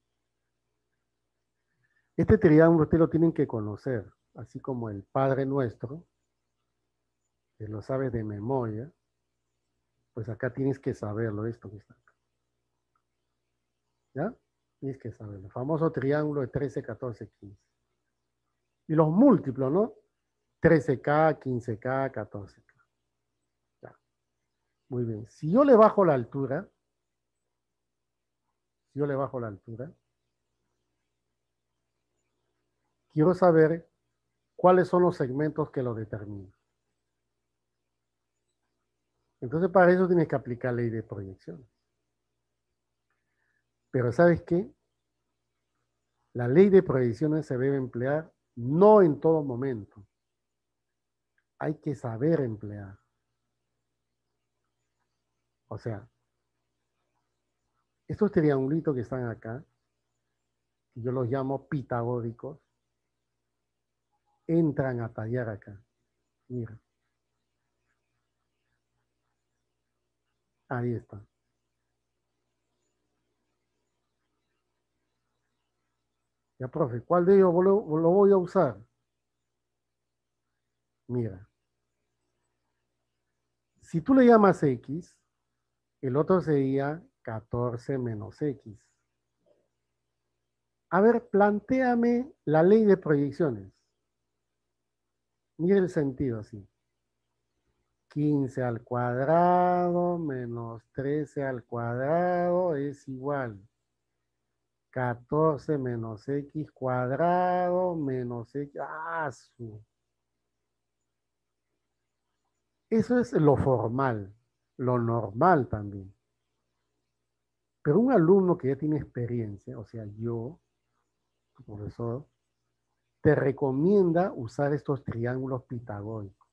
Este triángulo ustedes lo tienen que conocer, así como el Padre Nuestro, que lo sabes de memoria, pues acá tienes que saberlo, esto que está acá. ¿Ya? Tienes que saberlo. El famoso triángulo de 13, 14, 15. Y los múltiplos, ¿no? 13K, 15K, 14K. Ya. Muy bien. Si yo le bajo la altura, quiero saber cuáles son los segmentos que lo determinan. Entonces, para eso tienes que aplicar ley de proyección. Pero ¿sabes qué? La ley de proyecciones se debe emplear no en todo momento. Hay que saber emplear. O sea, estos triangulitos que están acá, yo los llamo pitagóricos, entran a tallar acá. Mira. Ahí está. Ya, profe, ¿cuál de ellos lo voy a usar? Mira. Si tú le llamas X, el otro sería 14 menos X. A ver, plantéame la ley de proyecciones. Mira el sentido así. 15 al cuadrado menos 13 al cuadrado es igual. 14 menos x cuadrado menos x. ¡Ah, Eso es lo formal, lo normal también. Pero un alumno que ya tiene experiencia, o sea, yo, tu profesor, te recomienda usar estos triángulos pitagóricos.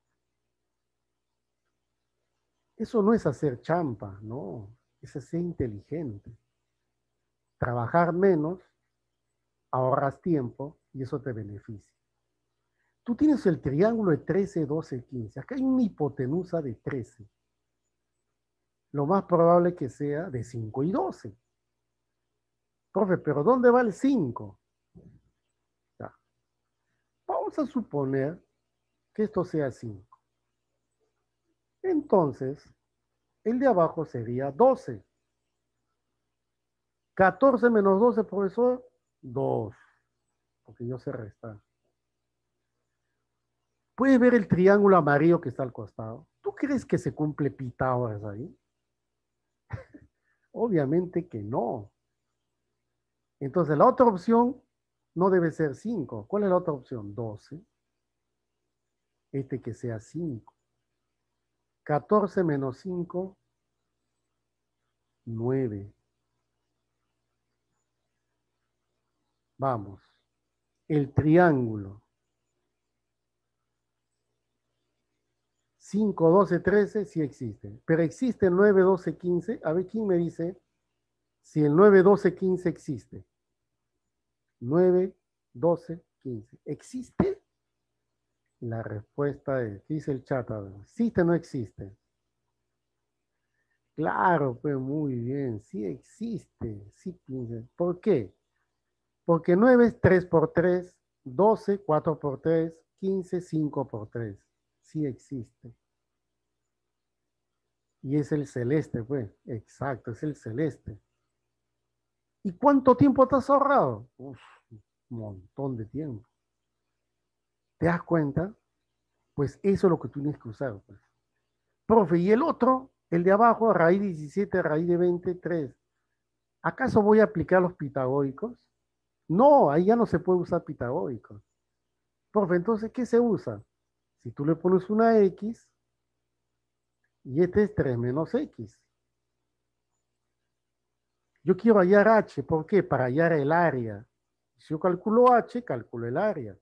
Eso no es hacer champa, no, es ser inteligente. Trabajar menos, ahorras tiempo y eso te beneficia. Tú tienes el triángulo de 13, 12, 15. Acá hay una hipotenusa de 13. Lo más probable que sea de 5 y 12. Profe, pero ¿dónde va el 5? Ya. Vamos a suponer que esto sea 5. Entonces, el de abajo sería 12. 14 menos 12, profesor, 2. Porque yo sé restar. ¿Puedes ver el triángulo amarillo que está al costado? ¿Tú crees que se cumple Pitágoras ahí? Obviamente que no. Entonces, la otra opción no debe ser 5. ¿Cuál es la otra opción? 12. Este que sea 5. 14 menos 5, 9. Vamos. El triángulo 5, 12, 13 sí existe. Pero existe el 9, 12, 15. A ver, ¿quién me dice si el 9, 12, 15 existe? 9, 12, 15. ¿Existe? La respuesta es, dice el chat, a ver, ¿existe o no existe? Claro, pues muy bien, sí existe, sí. ¿Por qué? Porque 9 es 3 por 3, 12, 4 por 3, 15, 5 por 3. Sí existe. Y es el celeste, pues. Exacto, es el celeste. ¿Y cuánto tiempo te has ahorrado? Uf, un montón de tiempo. ¿Te das cuenta? Pues eso es lo que tú tienes que usar, pues. Profe, ¿y el otro? El de abajo, raíz 17, raíz de 23. ¿Acaso voy a aplicar los pitagóricos? No, ahí ya no se puede usar pitagóricos. Profe, entonces, ¿qué se usa? Si tú le pones una X y este es 3 menos X. Yo quiero hallar H, ¿por qué? Para hallar el área. Si yo calculo H, calculo el área.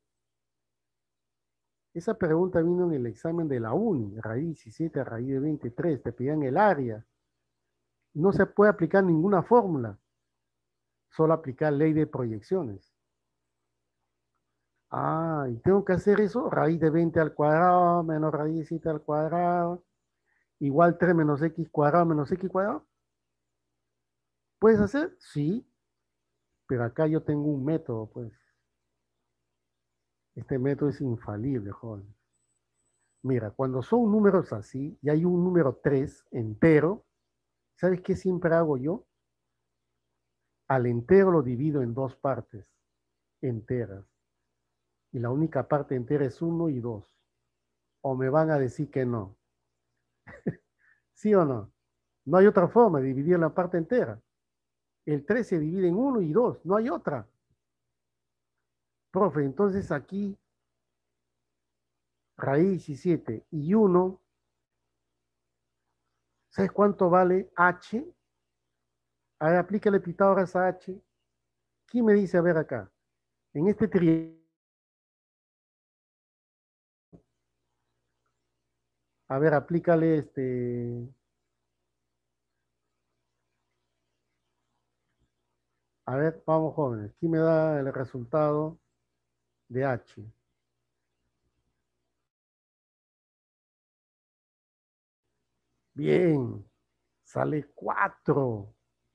Esa pregunta vino en el examen de la UNI, raíz 17, raíz de 23, te pedían el área. No se puede aplicar ninguna fórmula, solo aplicar ley de proyecciones. Ah, y tengo que hacer eso, raíz de 20 al cuadrado menos raíz de 7 al cuadrado, igual 3 menos x cuadrado menos x cuadrado. ¿Puedes hacer? Sí, pero acá yo tengo un método, pues. Este método es infalible, joven. Mira, cuando son números así y hay un número 3 entero, ¿sabes qué siempre hago yo? Al entero lo divido en dos partes enteras. Y la única parte entera es 1 y 2. O me van a decir que no. ¿Sí o no? No hay otra forma de dividir la parte entera. El 3 se divide en 1 y 2. No hay otra. Profe, entonces aquí raíz 17 y 1. ¿Sabes cuánto vale H? A ver, aplícale Pitágoras a H. ¿Quién me dice? A ver acá. En este triángulo. A ver, aplícale A ver, vamos jóvenes. ¿Quién me da el resultado de H? Bien, sale 4.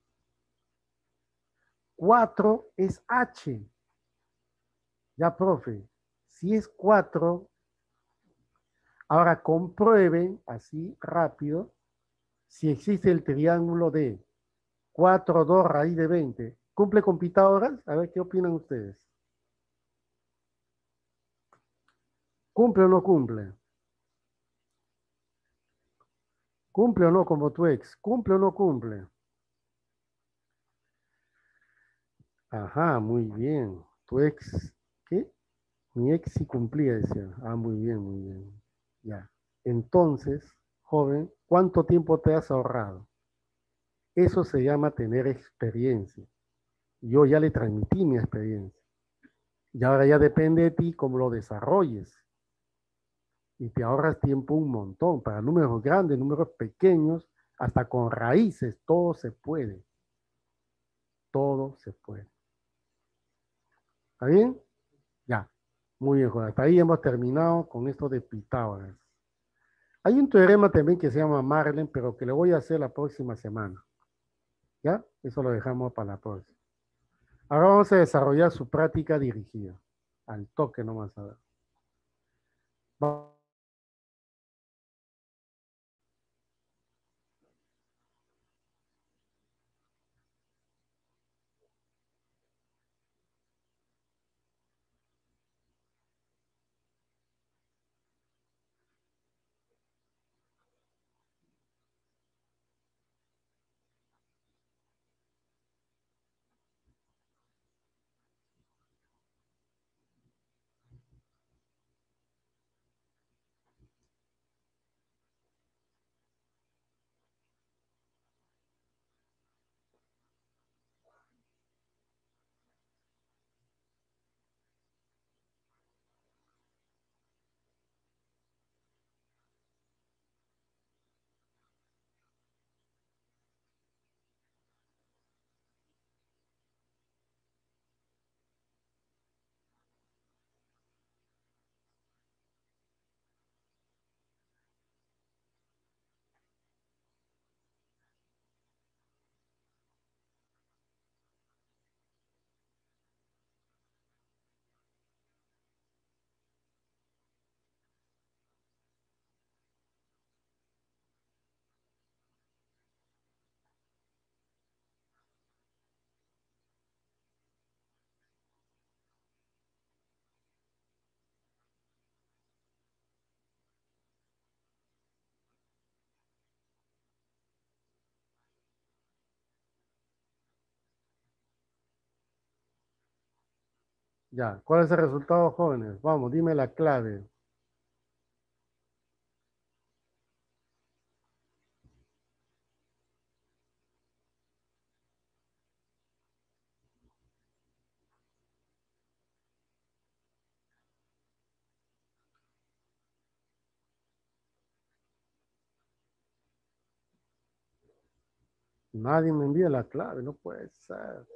4 es H. Ya, profe. Si es 4, ahora comprueben así rápido si existe el triángulo de 4, 2 raíz de 20. ¿Cumple con Pitágoras? A ver qué opinan ustedes. ¿Cumple o no cumple? ¿Cumple o no como tu ex? ¿Cumple o no cumple? Ajá, muy bien. Tu ex, ¿qué? Mi ex sí cumplía, decía. Ah, muy bien, muy bien. Ya. Entonces, joven, ¿cuánto tiempo te has ahorrado? Eso se llama tener experiencia. Yo ya le transmití mi experiencia. Y ahora ya depende de ti cómo lo desarrolles. Y te ahorras tiempo un montón. Para números grandes, números pequeños, hasta con raíces, todo se puede. Todo se puede. ¿Está bien? Ya. Muy bien, joven. Hasta ahí hemos terminado con esto de Pitágoras. Hay un teorema también que se llama Marlen, pero que le voy a hacer la próxima semana. ¿Ya? Eso lo dejamos para la próxima. Ahora vamos a desarrollar su práctica dirigida. Al toque nomás a ver. Ya, ¿cuál es el resultado, jóvenes? Vamos, dime la clave. Nadie me envía la clave, no puede ser.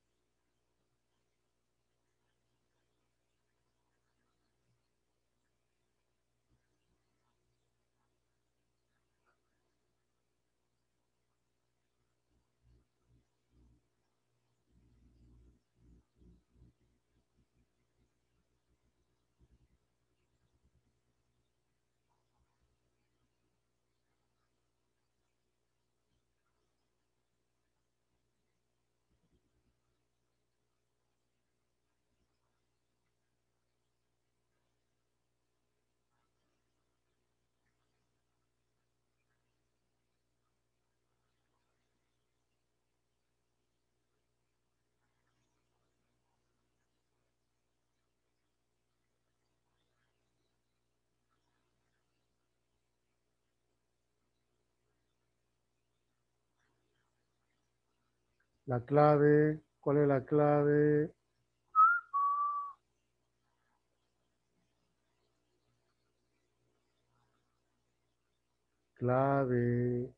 La clave, ¿cuál es la clave? Clave.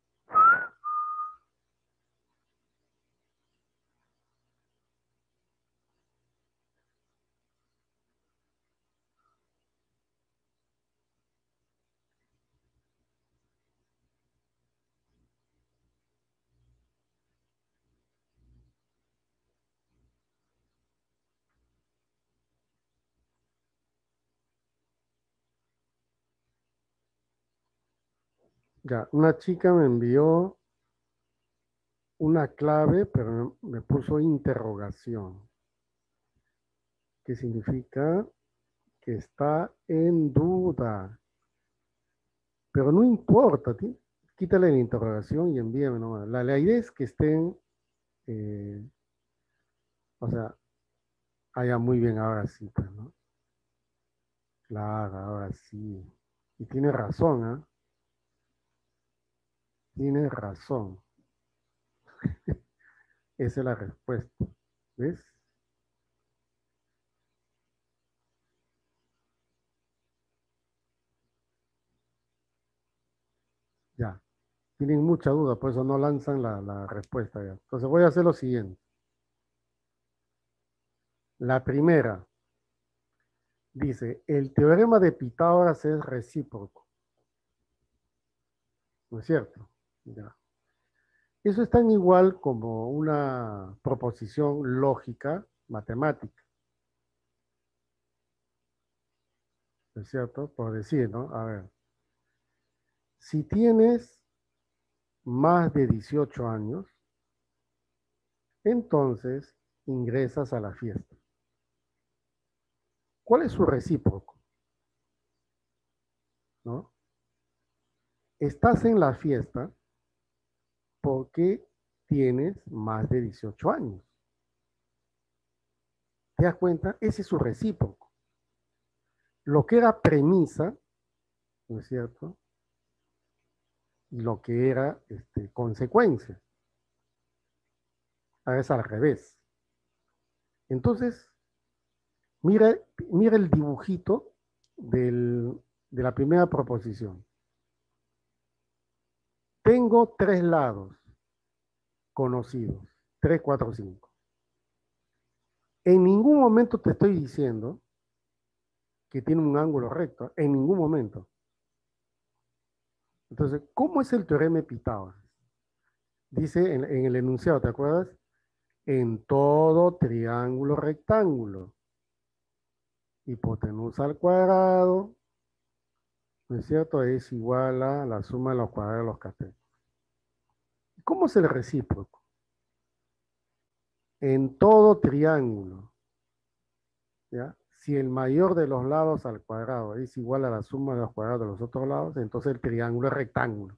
Ya, una chica me envió una clave, pero me puso interrogación, que significa que está en duda. Pero no importa, quítale la interrogación y envíame nomás. La idea es que estén, eh, O sea, ya muy bien, ahora sí, pues, ¿no? Claro, ahora sí. Y tiene razón, ¿ah? Tiene razón. Esa es la respuesta. ¿Ves? Ya. Tienen mucha duda, por eso no lanzan la respuesta ya. Entonces voy a hacer lo siguiente. La primera dice, el teorema de Pitágoras es recíproco. ¿No es cierto? Ya. Eso es tan igual como una proposición lógica matemática. ¿No es cierto? Por decir, ¿no? A ver, si tienes más de 18 años, entonces ingresas a la fiesta. ¿Cuál es su recíproco? ¿No? Estás en la fiesta porque tienes más de 18 años. ¿Te das cuenta? Ese es su recíproco. Lo que era premisa, ¿no es cierto? Y lo que era consecuencia. Ahora es al revés. Entonces, mira, mira el dibujito de la primera proposición. Tengo tres lados conocidos, 3, 4, 5. En ningún momento te estoy diciendo que tiene un ángulo recto, en ningún momento. Entonces, ¿cómo es el teorema de Pitágoras? Dice en el enunciado, ¿te acuerdas? En todo triángulo rectángulo, hipotenusa al cuadrado, ¿no es cierto? Es igual a la suma de los cuadrados de los catetos. ¿Cómo es el recíproco? En todo triángulo, ¿ya? Si el mayor de los lados al cuadrado es igual a la suma de los cuadrados de los otros lados, entonces el triángulo es rectángulo.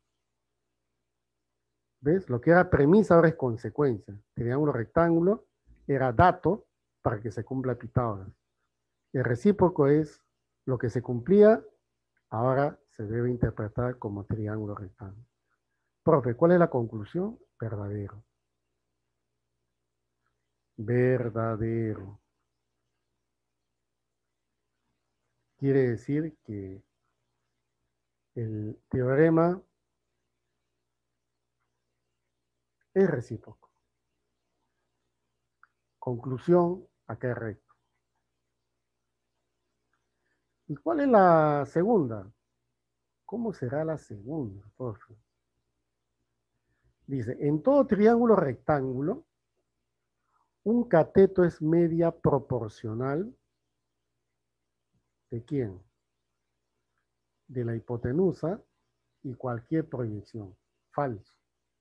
¿Ves? Lo que era premisa ahora es consecuencia. Triángulo rectángulo era dato para que se cumpla Pitágoras. El recíproco es lo que se cumplía, ahora se debe interpretar como triángulo rectángulo. Profe, ¿cuál es la conclusión? Verdadero. Verdadero. Quiere decir que el teorema es recíproco. Conclusión, acá es recto. ¿Y cuál es la segunda? ¿Cómo será la segunda, profe? Dice, en todo triángulo rectángulo, un cateto es media proporcional ¿de quién? De la hipotenusa y cualquier proyección. Falso.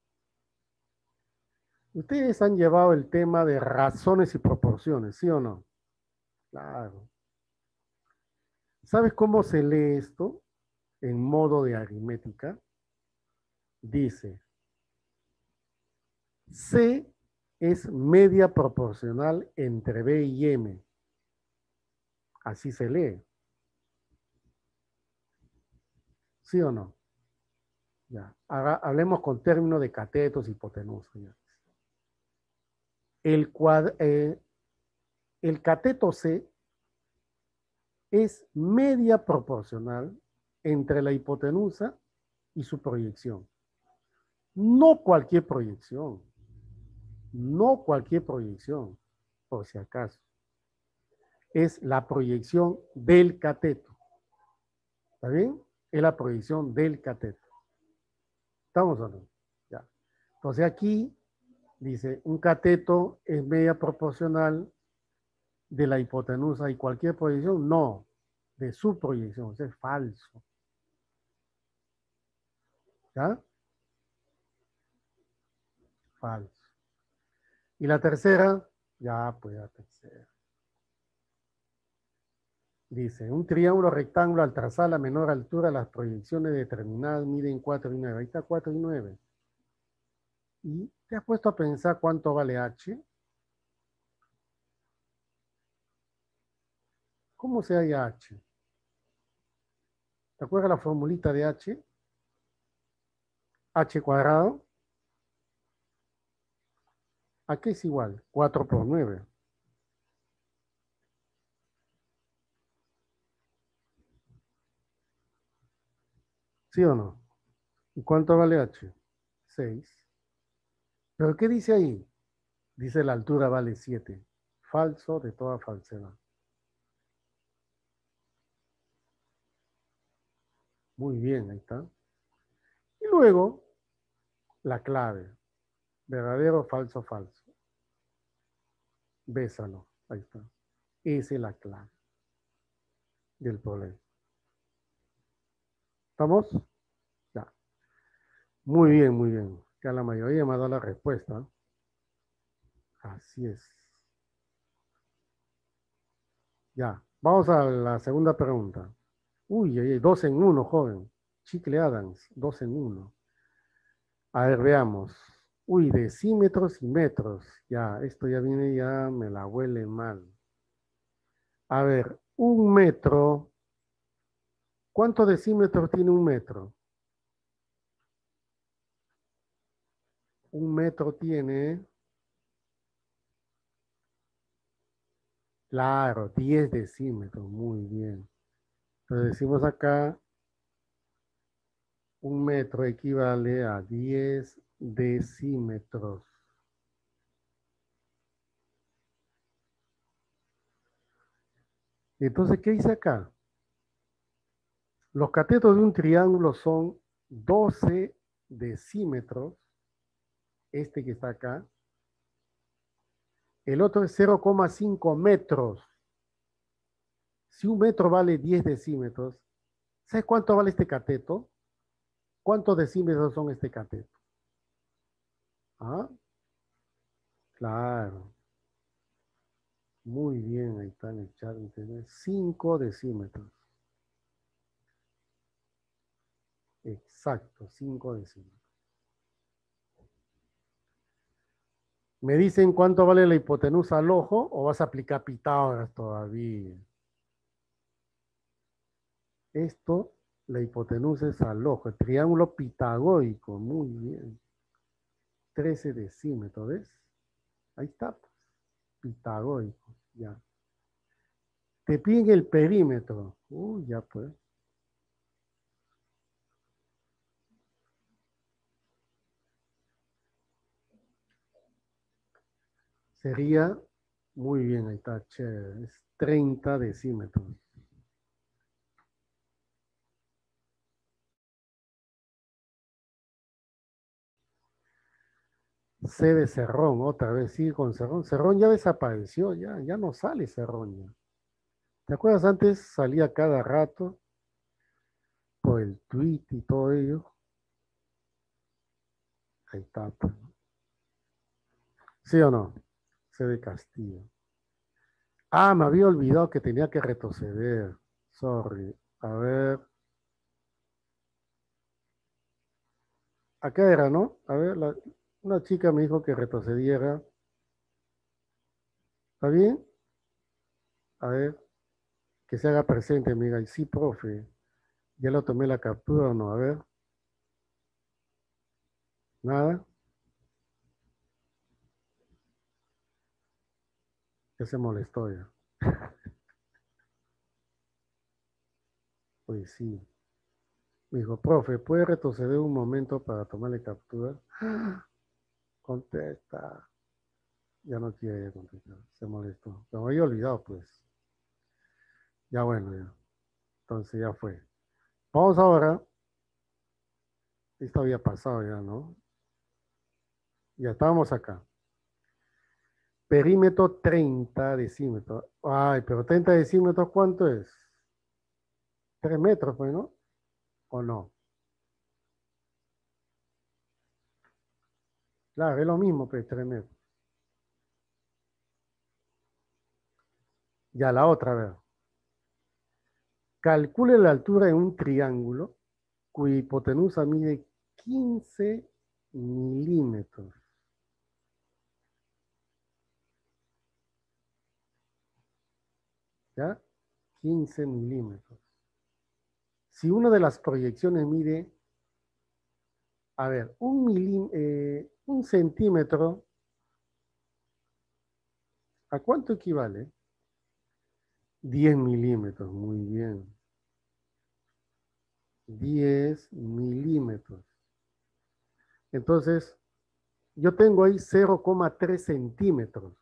Ustedes han llevado el tema de razones y proporciones, ¿sí o no? Claro. ¿Sabes cómo se lee esto en modo de aritmética? Dice, C es media proporcional entre B y M. Así se lee. ¿Sí o no? Ya. Ahora hablemos con términos de catetos y hipotenusa. Ya. El, el cateto C es media proporcional entre la hipotenusa y su proyección. No cualquier proyección. No cualquier proyección, por si acaso. Es la proyección del cateto. ¿Está bien? Es la proyección del cateto. ¿Estamos o no? Ya. Entonces aquí dice, un cateto es media proporcional de la hipotenusa y cualquier proyección. No, de su proyección. Eso es falso. ¿Ya? Falso. Y la tercera, ya pues la tercera. Dice, un triángulo rectángulo al trazar la menor altura, las proyecciones determinadas miden 4 y 9. Ahí está 4 y 9. ¿Y te has puesto a pensar cuánto vale H? ¿Cómo se halla H? ¿Te acuerdas la formulita de H? H cuadrado. ¿A qué es igual? 4 por 9. ¿Sí o no? ¿Y cuánto vale H? 6. ¿Pero qué dice ahí? Dice la altura vale 7. Falso de toda falsedad. Muy bien, ahí está. Y luego, la clave. Verdadero, falso, falso. Bésalo. Ahí está. Esa es la clave del problema. ¿Estamos? Ya. Muy bien, muy bien. Ya la mayoría me ha dado la respuesta. Así es. Ya. Vamos a la segunda pregunta. Uy, hay 2 en 1, joven. Chicle Adams, 2 en 1. A ver, veamos. Uy, decímetros y metros. Ya, esto ya viene, ya me la huele mal. A ver, un metro. ¿Cuántos decímetros tiene un metro? Un metro tiene, claro, 10 decímetros. Muy bien. Entonces decimos acá, un metro equivale a 10 decímetros. Entonces, ¿qué dice acá? Los catetos de un triángulo son 12 decímetros, este que está acá. El otro es 0,5 metros. Si un metro vale 10 decímetros, ¿sabes cuánto vale este cateto? ¿Cuántos decímetros son este cateto? ¿Ah? Claro. Muy bien, ahí está en el chat. 5 decímetros. Exacto, 5 decímetros. ¿Me dicen cuánto vale la hipotenusa al ojo o vas a aplicar Pitágoras todavía? Esto, la hipotenusa es al ojo, el triángulo pitagórico, muy bien. 13 decímetros, ¿ves? Ahí está, pues, pitagórico, ya. Te piden el perímetro. Uy, ya pues. Sería, muy bien, ahí está, chévere. Es 30 decímetros. C de Cerrón, otra vez sigue con Cerrón. Cerrón ya desapareció, ya no sale Cerrón ya. ¿Te acuerdas antes? Salía cada rato por el tweet y todo ello. Ahí está, pues. ¿Sí o no? C de Castillo. Ah, me había olvidado que tenía que retroceder. Sorry. A ver. Acá era, ¿no? A ver, una chica me dijo que retrocediera. ¿Está bien? A ver, que se haga presente, amiga. Y sí, profe. Ya lo tomé la captura o no. A ver. Nada. Ya se molestó ya. Pues sí. Me dijo, profe, ¿puede retroceder un momento para tomarle captura? Contesta. Ya no quiere contestar. Se molestó. Lo había olvidado, pues. Ya bueno, ya. Entonces ya fue. Vamos ahora. Esto había pasado ya, ¿no? Ya estábamos acá. Perímetro 30 decímetros. Ay, pero 30 decímetros, ¿cuánto es? 3 metros, pues, ¿no? ¿O no? Claro, es lo mismo, pues, 3 metros. Ya la otra, a ver. Calcule la altura de un triángulo cuya hipotenusa mide 15 milímetros. ¿Ya? 15 milímetros. Si una de las proyecciones mide, a ver, un centímetro, ¿a cuánto equivale? 10 milímetros, muy bien. 10 milímetros. Entonces, yo tengo ahí 0,3 centímetros.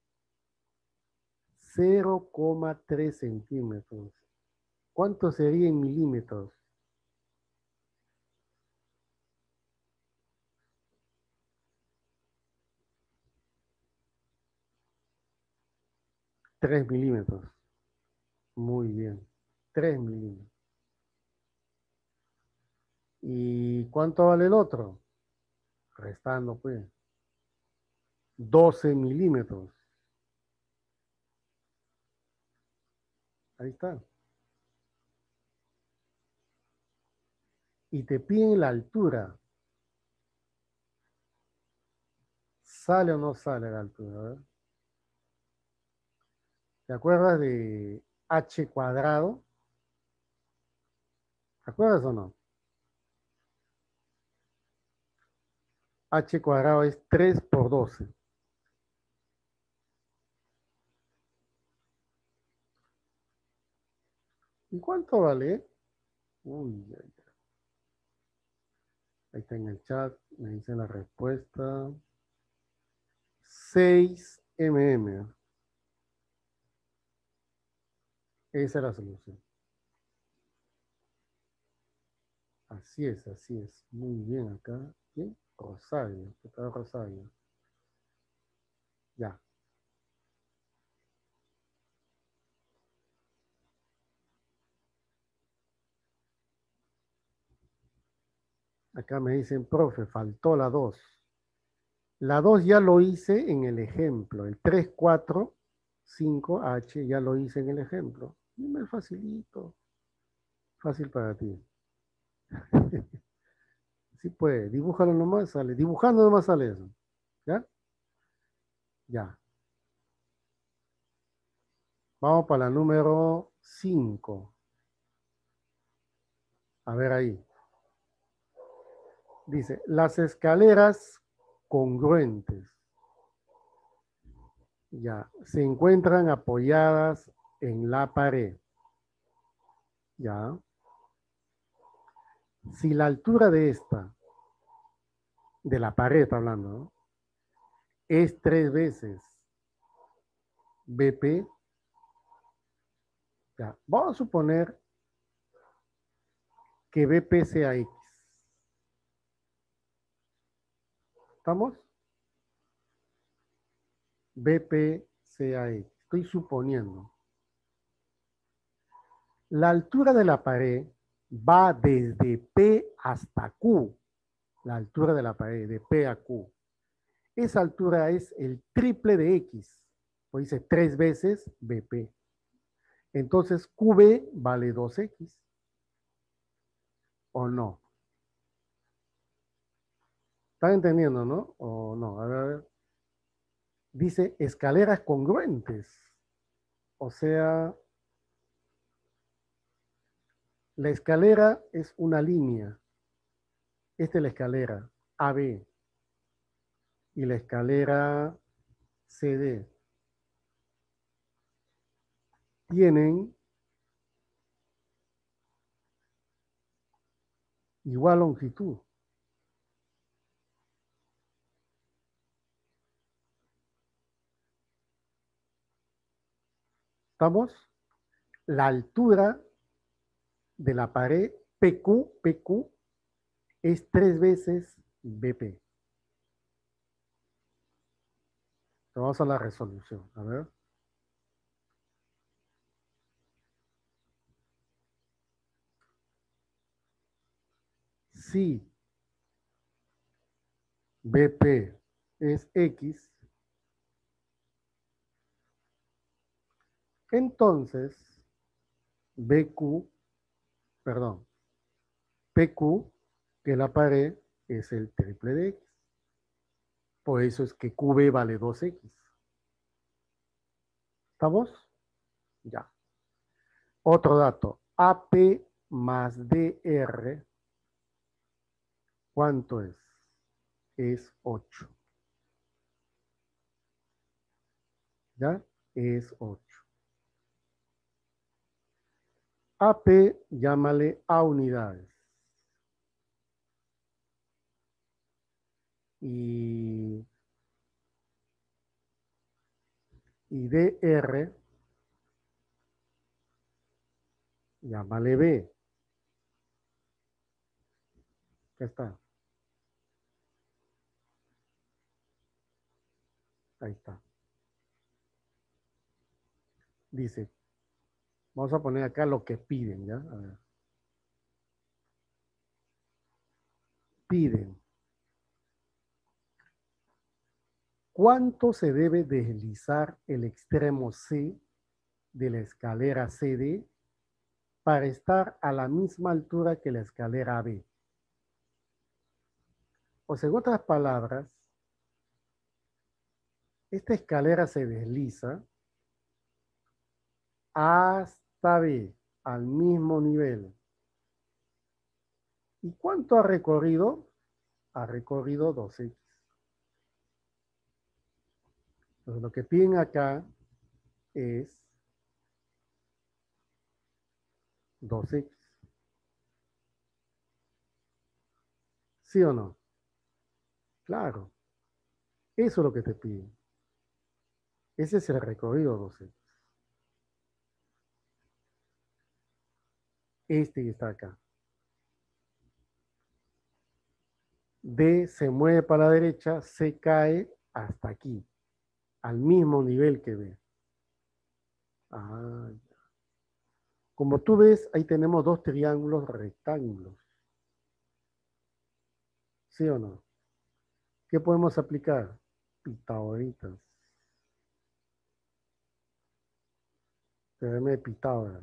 0,3 centímetros. ¿Cuánto sería en milímetros? 3 milímetros. Muy bien. 3 milímetros. ¿Y cuánto vale el otro? Restando, pues. 12 milímetros. Ahí está. Y te piden la altura. ¿Sale o no sale la altura? A ver. ¿Te acuerdas de h cuadrado? ¿Te acuerdas o no? H cuadrado es 3 por 12. ¿Y cuánto vale? Uy, ahí está en el chat, me dicen la respuesta. 6 mm. Esa es la solución. Así es, así es. Muy bien acá. ¿Quién? Rosario. ¿Qué tal, Rosario? Ya. Acá me dicen, profe, faltó la 2. La 2 ya lo hice en el ejemplo. El 3, 4, 5, H ya lo hice en el ejemplo. Dime facilito. Fácil para ti. Sí puede. Dibújalo nomás, sale. Dibujando nomás sale eso. ¿Ya? Ya. Vamos para la número 5. A ver ahí. Dice, las escaleras congruentes. Ya. Se encuentran apoyadas en la pared. Ya. Si la altura de esta, de la pared está hablando, ¿no?, es 3 veces BP, ya. Vamos a suponer que BP sea X. ¿Estamos? BP sea X. Estoy suponiendo. La altura de la pared va desde P hasta Q. La altura de la pared, de P a Q. Esa altura es el triple de X. Pues dice 3 veces BP. Entonces QB vale 2X. ¿O no? ¿Están entendiendo, no? ¿O no? A ver. Dice escaleras congruentes. O sea, la escalera es una línea. Esta es la escalera AB y la escalera CD. Tienen igual longitud. ¿Estamos? La altura de la pared PQ es 3 veces BP. Vamos a la resolución. A ver. Si BP es X, entonces BQ, perdón, PQ, que la pared, es el triple de X. Por eso es que QB vale 2X. ¿Estamos? Ya. Otro dato, AP más DR, ¿cuánto es? Es 8. ¿Ya? Es 8. AP, llámale a unidades. Y DR, llámale B. ¿Qué está? Ahí está. Dice, vamos a poner acá lo que piden, ¿ya? A ver. Piden. ¿Cuánto se debe deslizar el extremo C de la escalera CD para estar a la misma altura que la escalera B? O sea, en otras palabras, esta escalera se desliza hasta B, al mismo nivel. ¿Y cuánto ha recorrido? Ha recorrido 2x. Entonces, lo que piden acá es 2x. ¿Sí o no? Claro. Eso es lo que te piden. Ese es el recorrido 2x. Este que está acá. D se mueve para la derecha, C cae hasta aquí, al mismo nivel que B. Ah, como tú ves, ahí tenemos dos triángulos rectángulos. ¿Sí o no? ¿Qué podemos aplicar? Pitagoritas. Teorema de Pitágoras.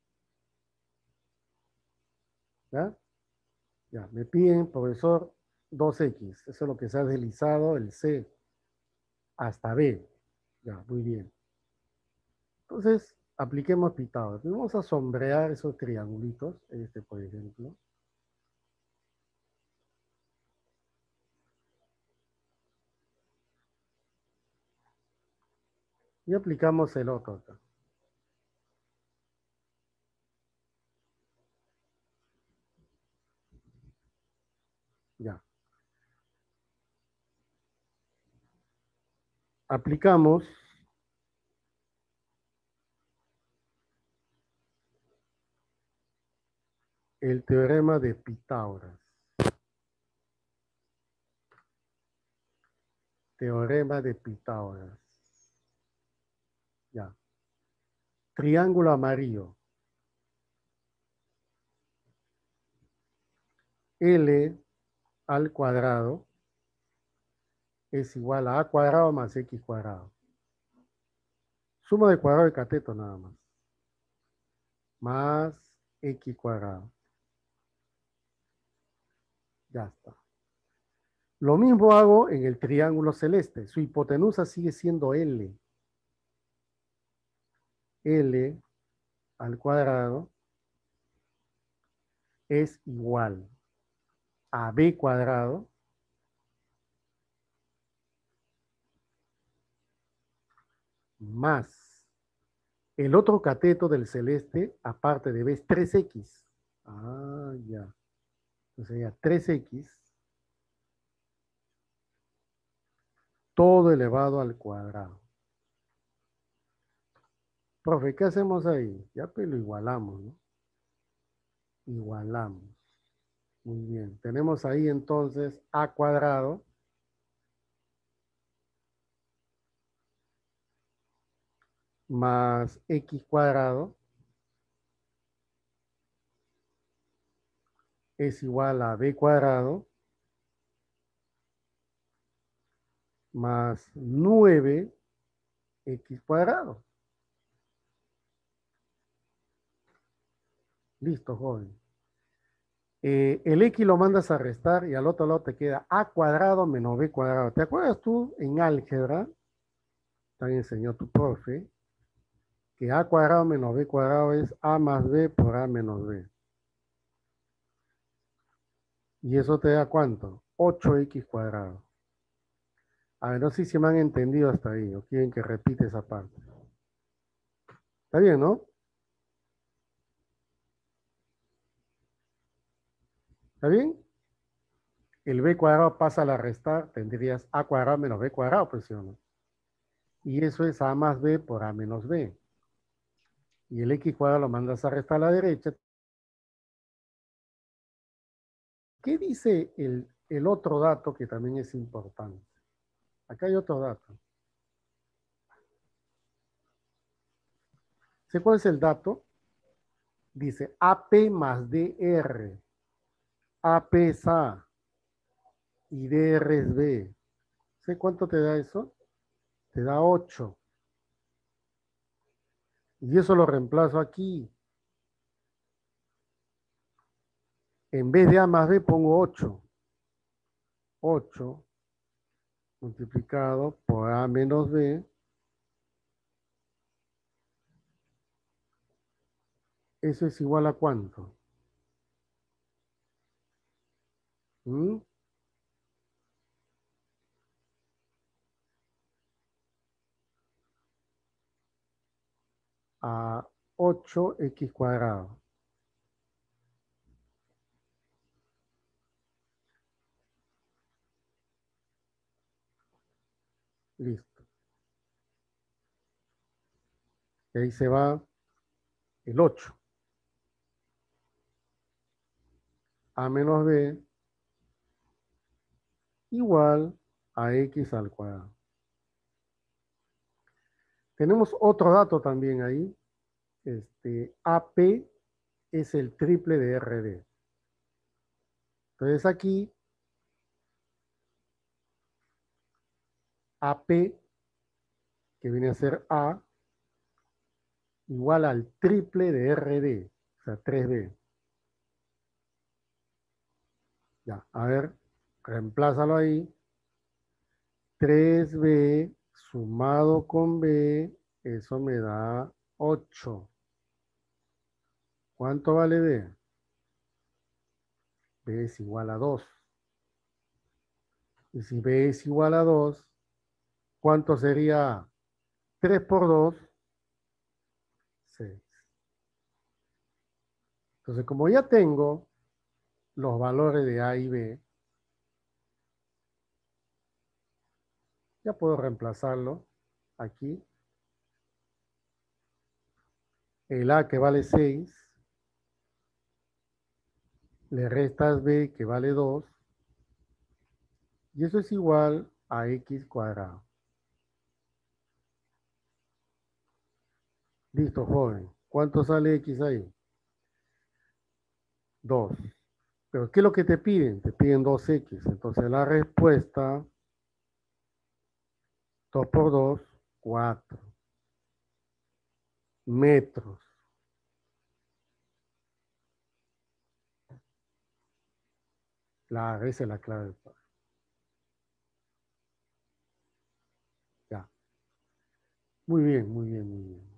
¿Ya? Ya, me piden, profesor, 2x. Eso es lo que se ha deslizado el C hasta B. Ya, muy bien. Entonces, apliquemos Pitágoras. Vamos a sombrear esos triangulitos, este por ejemplo. Y aplicamos el otro acá. Ya. Aplicamos el teorema de Pitágoras. Teorema de Pitágoras. Ya. Triángulo amarillo. L al cuadrado es igual a cuadrado más x cuadrado. Suma de cuadrado de cateto nada más. Más x cuadrado. Ya está. Lo mismo hago en el triángulo celeste. Su hipotenusa sigue siendo L. L al cuadrado es igual a b cuadrado más el otro cateto del celeste, aparte de b, es 3x. Ah, ya. Entonces sería 3x todo elevado al cuadrado. Profe, ¿qué hacemos ahí? Ya pues lo igualamos, ¿no? Igualamos. Muy bien. Tenemos ahí entonces a cuadrado más x cuadrado es igual a b cuadrado más 9x cuadrado. Listo, joven. El x lo mandas a restar y al otro lado te queda a cuadrado menos b cuadrado. ¿Te acuerdas tú en álgebra? También enseñó tu profe. que a cuadrado menos b cuadrado es a más b por a menos b. ¿Y eso te da cuánto? 8x cuadrado. A ver, no sé si me han entendido hasta ahí o quieren que repite esa parte. ¿Está bien, no? ¿Está bien? El b cuadrado pasa a la restar, tendrías a cuadrado menos b cuadrado, pues sí o no. Y eso es a más b por a menos b. Y el x cuadrado lo mandas a restar a la derecha. ¿Qué dice el otro dato que también es importante? Acá hay otro dato. ¿Sé cuál es el dato? Dice AP más DR. AP es A y DR es B. ¿Sé cuánto te da eso? Te da 8. Y eso lo reemplazo aquí. En vez de A más B pongo 8. 8 multiplicado por A menos B. ¿Eso es igual a cuánto? ¿Mm? A 8x cuadrado. Listo. Y ahí se va el 8. A menos B igual a x al cuadrado. Tenemos otro dato también ahí. AP es el triple de RD. Entonces aquí AP, que viene a ser A, igual al triple de RD, o sea, 3B. Ya, a ver, reemplázalo ahí. 3B sumado con B, eso me da 8. ¿Cuánto vale B? B es igual a 2. Y si B es igual a 2, ¿cuánto sería 3 por 2? 6. Entonces, como ya tengo los valores de A y B, ya puedo reemplazarlo aquí. El A que vale 6, le restas B que vale 2, y eso es igual a X cuadrado. Listo, joven. ¿Cuánto sale X ahí? 2. Pero ¿qué es lo que te piden? Te piden 2X. Entonces la respuesta, 2 por 2, 4 metros. Esa es la clave. Ya. Muy bien, muy bien, muy bien.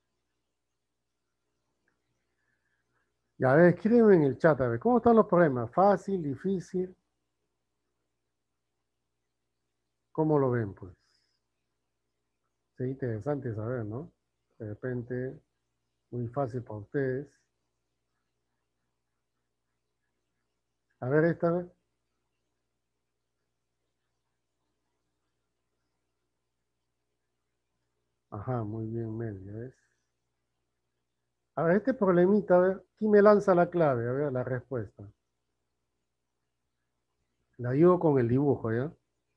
Ya, a ver, escríbeme en el chat, a ver, ¿cómo están los problemas? ¿Fácil, difícil? ¿Cómo lo ven, pues? Sí, interesante saber, ¿no? De repente, muy fácil para ustedes. A ver, esta vez. Ajá, muy bien, Mel, ¿ya ves? A ver, este problemita, a ver, ¿quién me lanza la clave? A ver, la respuesta. La ayudo con el dibujo, ¿ya?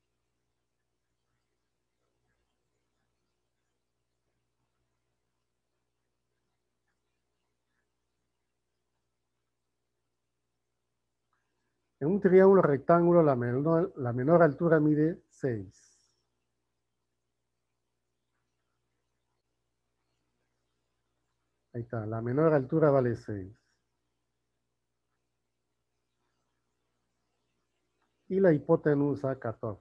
En un triángulo rectángulo, la menor altura mide 6. Ahí está, la menor altura vale 6. Y la hipotenusa, 14.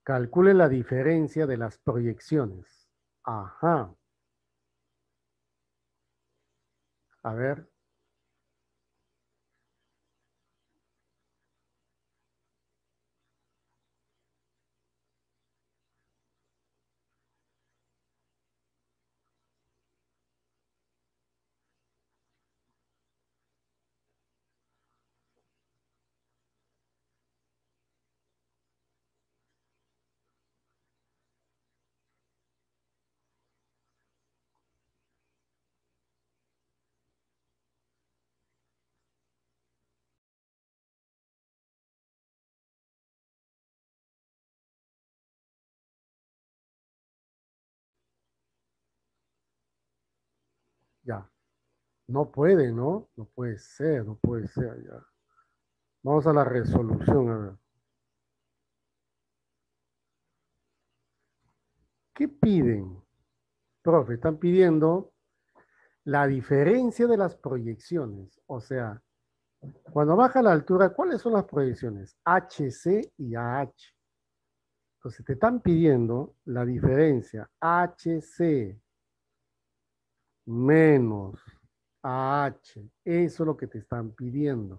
Calcule la diferencia de las proyecciones. Ajá. A ver. Ya. No puede, ¿no? No puede ser, no puede ser. Ya. Vamos a la resolución. A ver. ¿Qué piden? Profe, están pidiendo la diferencia de las proyecciones. O sea, cuando baja la altura, ¿cuáles son las proyecciones? HC y AH. Entonces te están pidiendo la diferencia HC menos AH. Eso es lo que te están pidiendo.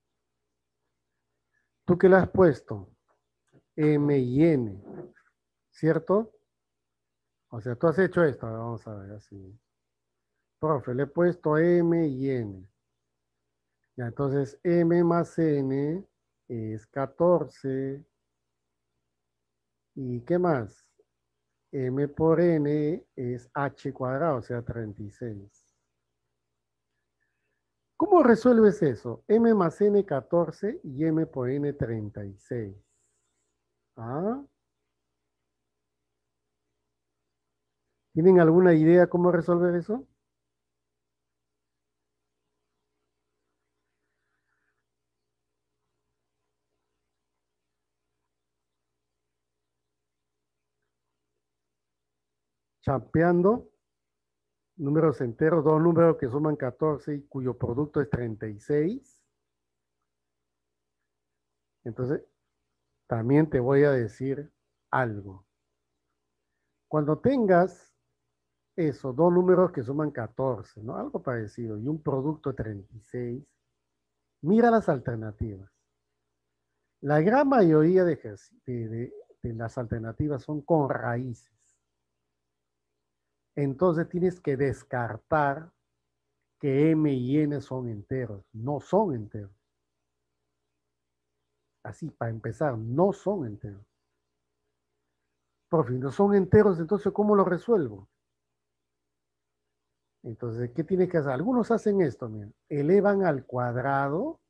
¿Tú qué le has puesto? M y N, ¿cierto? O sea, tú has hecho esto. Vamos a ver así. Profe, le he puesto M y N. Ya, entonces M más N es 14. ¿Y qué más? M por N es H cuadrado, o sea, 36. ¿Cómo resuelves eso? M más N 14 y M por N 36. ¿Ah? ¿Tienen alguna idea cómo resolver eso? Champeando números enteros, dos números que suman 14 y cuyo producto es 36. Entonces, también te voy a decir algo. Cuando tengas eso, dos números que suman 14, ¿no? Algo parecido, y un producto de 36, mira las alternativas. La gran mayoría de las alternativas son con raíces. Entonces tienes que descartar que M y N son enteros. No son enteros. Así, para empezar, no son enteros. Por fin, no son enteros, entonces, ¿cómo lo resuelvo? Entonces, ¿qué tienes que hacer? Algunos hacen esto, mira, elevan al cuadrado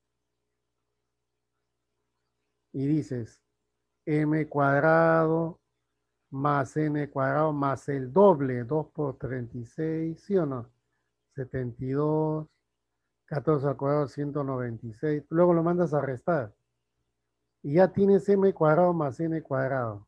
y dices m cuadrado más n cuadrado más el doble, 2 por 36, ¿sí o no? 72, 14 al cuadrado, 196. Luego lo mandas a restar. Y ya tienes m cuadrado más n cuadrado.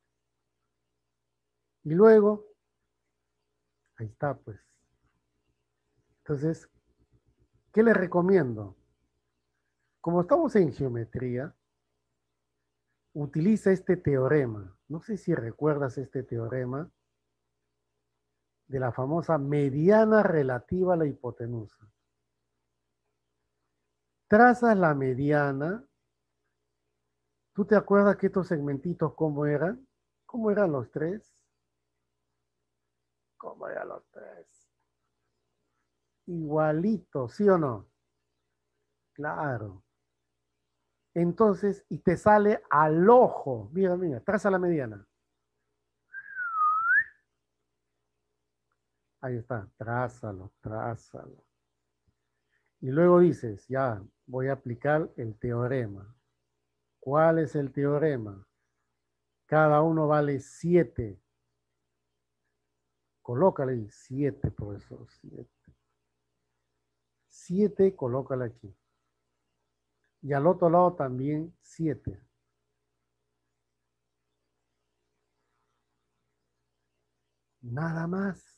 Y luego, ahí está, pues. Entonces, ¿qué les recomiendo? Como estamos en geometría, utiliza este teorema. No sé si recuerdas este teorema de la famosa mediana relativa a la hipotenusa. Trazas la mediana. ¿Tú te acuerdas que estos segmentitos cómo eran? ¿Cómo eran los tres? ¿Cómo eran los tres? Igualito, ¿sí o no? Claro. Entonces, y te sale al ojo. Mira, mira, traza la mediana. Ahí está, trázalo, trázalo. Y luego dices, ya, voy a aplicar el teorema. ¿Cuál es el teorema? Cada uno vale 7. Colócale ahí, 7, profesor, 7. 7, colócale aquí. Y al otro lado también 7. Nada más.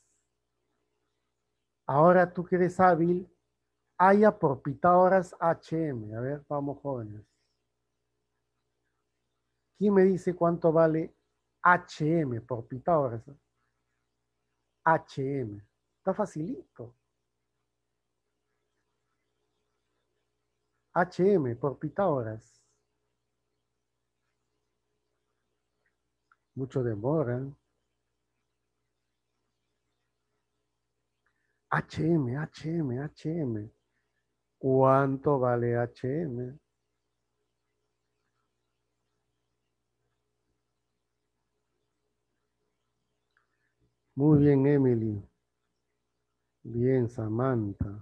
Ahora tú que eres hábil, haya por Pitágoras HM. A ver, vamos jóvenes. ¿Quién me dice cuánto vale HM por Pitágoras. HM. Está facilito. HM por Pitágoras. Mucho demora. HM. ¿Cuánto vale HM? Muy bien, Emily. Bien, Samantha.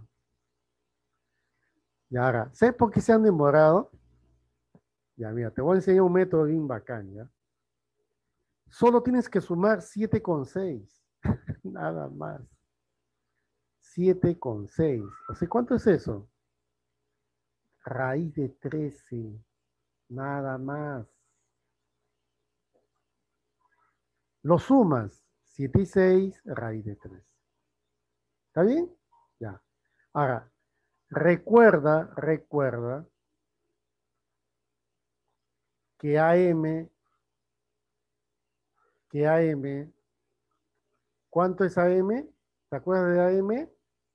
Y ahora, ¿sabes por qué se han demorado? Ya, mira, te voy a enseñar un método bien bacán, ¿ya? Solo tienes que sumar 7,6. Nada más. 7,6. O sea, ¿cuánto es eso? Raíz de 13. Nada más. Lo sumas. 7 y 6, raíz de 3. ¿Está bien? Ya. Ahora, recuerda que AM, ¿cuánto es AM? ¿Te acuerdas de AM?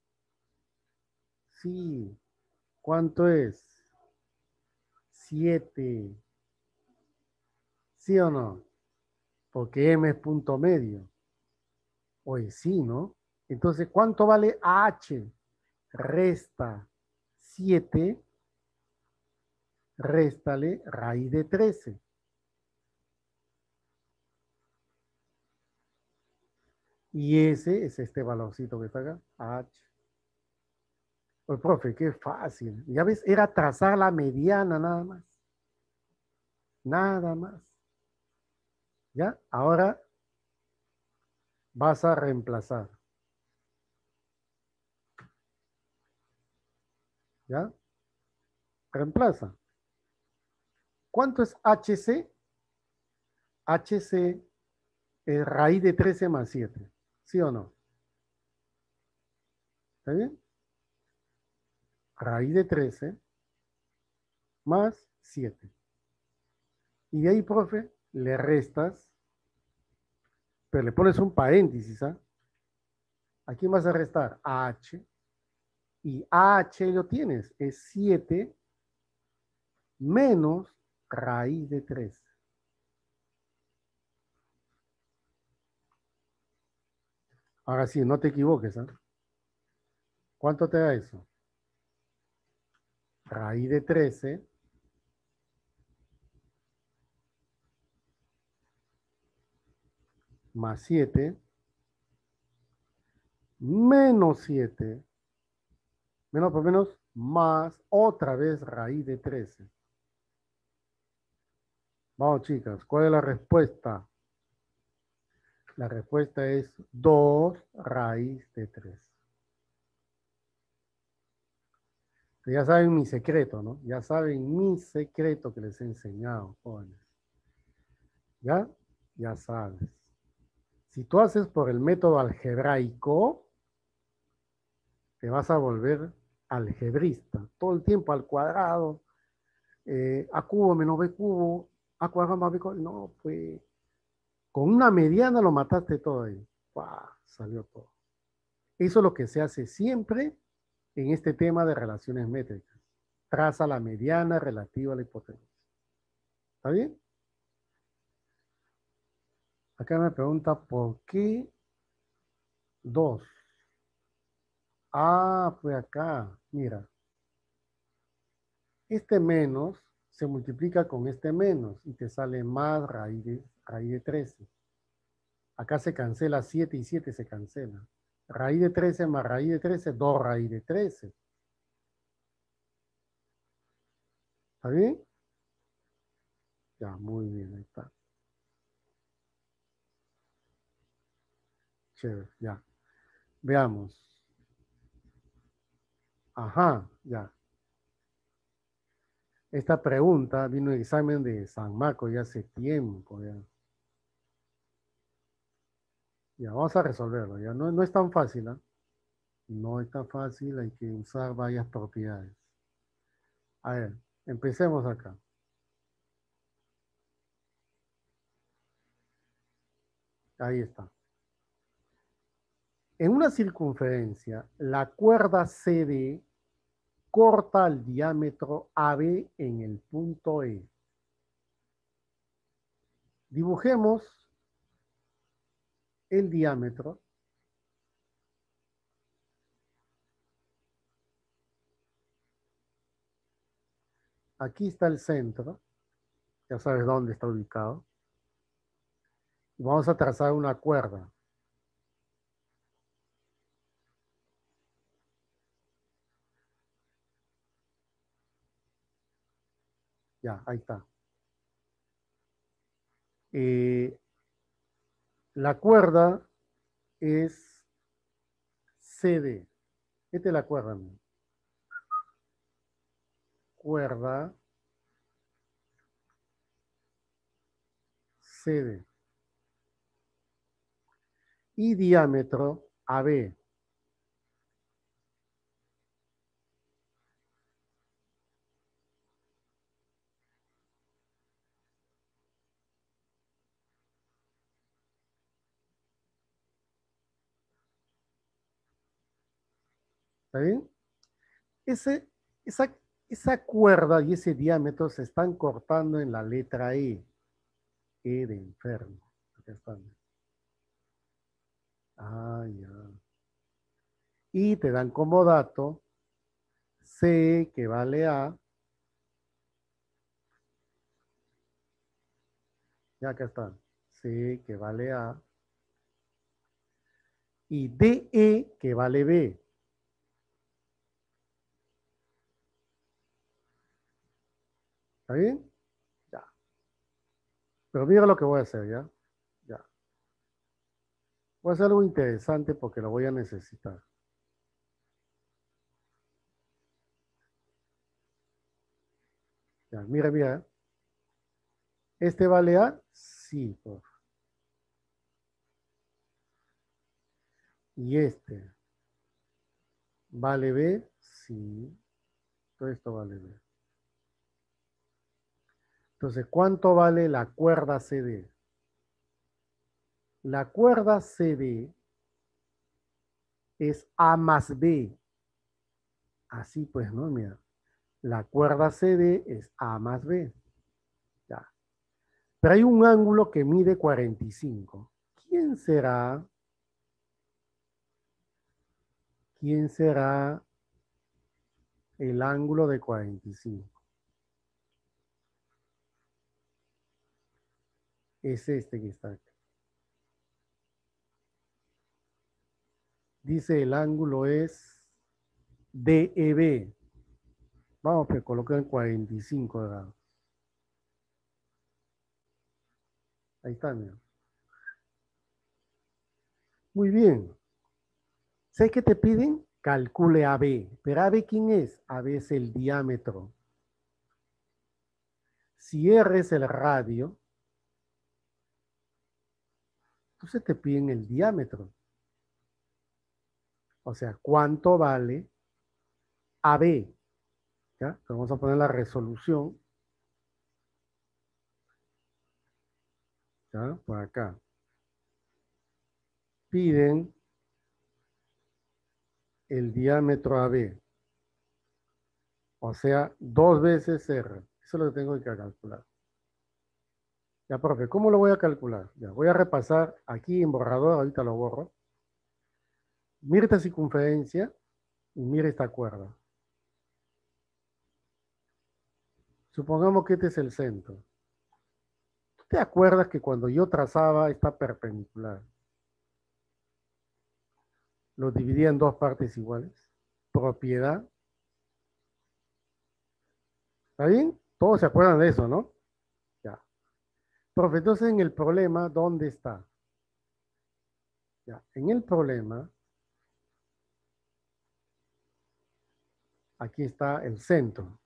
Sí. ¿Cuánto es? 7. ¿Sí o no? Porque M es punto medio. Oye, sí, ¿no? Entonces, ¿cuánto vale H? Resta 7, réstale raíz de 13. Y ese es este valorcito que está acá, H. Oye, profe, qué fácil. Ya ves, era trazar la mediana nada más. Nada más. ¿Ya? Ahora vas a reemplazar. ¿Ya? Reemplaza. ¿Cuánto es HC? HC es raíz de 13 más 7. ¿Sí o no? ¿Está bien? Raíz de 13 más 7. Y de ahí, profe, le restas, pero le pones un paréntesis, ¿ah? ¿A quién vas a restar? A H. Y AH lo tienes, es 7 menos raíz de 3. Ahora sí, no te equivoques, ¿ah? ¿Cuánto te da eso? Raíz de 13 más 7 menos 7 menos por menos más otra vez raíz de 13. Vamos, chicas, ¿cuál es la respuesta? La respuesta es 2 raíz de 3. Ya saben mi secreto, ¿no? Ya saben mi secreto que les he enseñado, jóvenes. ¿Ya? Ya sabes. Si tú haces por el método algebraico, te vas a volver algebrista. Todo el tiempo al cuadrado, a cubo menos b cubo, a cuadrado más b cuadrado. No, pues con una mediana lo mataste todo ahí. ¡Pah! Salió todo. Eso es lo que se hace siempre en este tema de relaciones métricas. Traza la mediana relativa a la hipotenusa. ¿Está bien? Acá me pregunta, ¿por qué 2? Ah, pues acá, mira. Este menos se multiplica con este menos y te sale más raíz de 13. Acá se cancela 7 y 7 se cancela. Raíz de 13 más raíz de 13, 2 raíz de 13. ¿Está bien? Ya, muy bien, ahí está. Chévere, ya. Veamos. Ajá, ya. Esta pregunta vino en examen de San Marcos ya hace tiempo. Ya, ya vamos a resolverlo. Ya no es tan fácil, ¿eh? No es tan fácil, hay que usar varias propiedades. A ver, empecemos acá. Ahí está. En una circunferencia, la cuerda CD corta el diámetro AB en el punto E. Dibujemos el diámetro. Aquí está el centro. Ya sabes dónde está ubicado. Y vamos a trazar una cuerda. Ya, ahí está. La cuerda es CD. Esta es la cuerda, ¿no? Cuerda CD. Y diámetro AB. ¿Está bien? Ese, esa, esa cuerda y ese diámetro se están cortando en la letra E. E de enfermo. Acá están. Ah, ya. Y te dan como dato C que vale A. Ya acá está. C que vale A. Y DE que vale B. ¿Está bien? Ya. Pero mira lo que voy a hacer, ¿ya? Ya. Voy a hacer algo interesante porque lo voy a necesitar. Ya, mira, mira. ¿Este vale A? Sí, por. ¿Y este vale B? Sí. Todo esto vale B. Entonces, ¿cuánto vale la cuerda CD? La cuerda CD es A más B. Así pues, ¿no? Mira. La cuerda CD es A más B. Ya. Pero hay un ángulo que mide 45. ¿Quién será? ¿Quién será el ángulo de 45? Es este que está aquí. Dice el ángulo es DEB. Vamos, que colocan 45 grados. Ahí está, mira. Muy bien. ¿Sabes qué te piden? Calcule AB. ¿Pero AB quién es? AB es el diámetro. Si R es el radio, entonces te piden el diámetro. O sea, ¿cuánto vale AB? ¿Ya? Entonces vamos a poner la resolución. ¿Ya? Por acá. Piden el diámetro AB. O sea, 2 veces R. Eso es lo que tengo que calcular. Ya, profe, ¿cómo lo voy a calcular? Ya, voy a repasar aquí en borrador, ahorita lo borro. Mira esta circunferencia y mira esta cuerda. Supongamos que este es el centro. ¿Tú te acuerdas que cuando yo trazaba esta perpendicular, lo dividía en dos partes iguales? Propiedad. ¿Está bien? Todos se acuerdan de eso, ¿no? Ya. Profe, entonces en el problema, ¿dónde está? Ya. En el problema, aquí está el centro.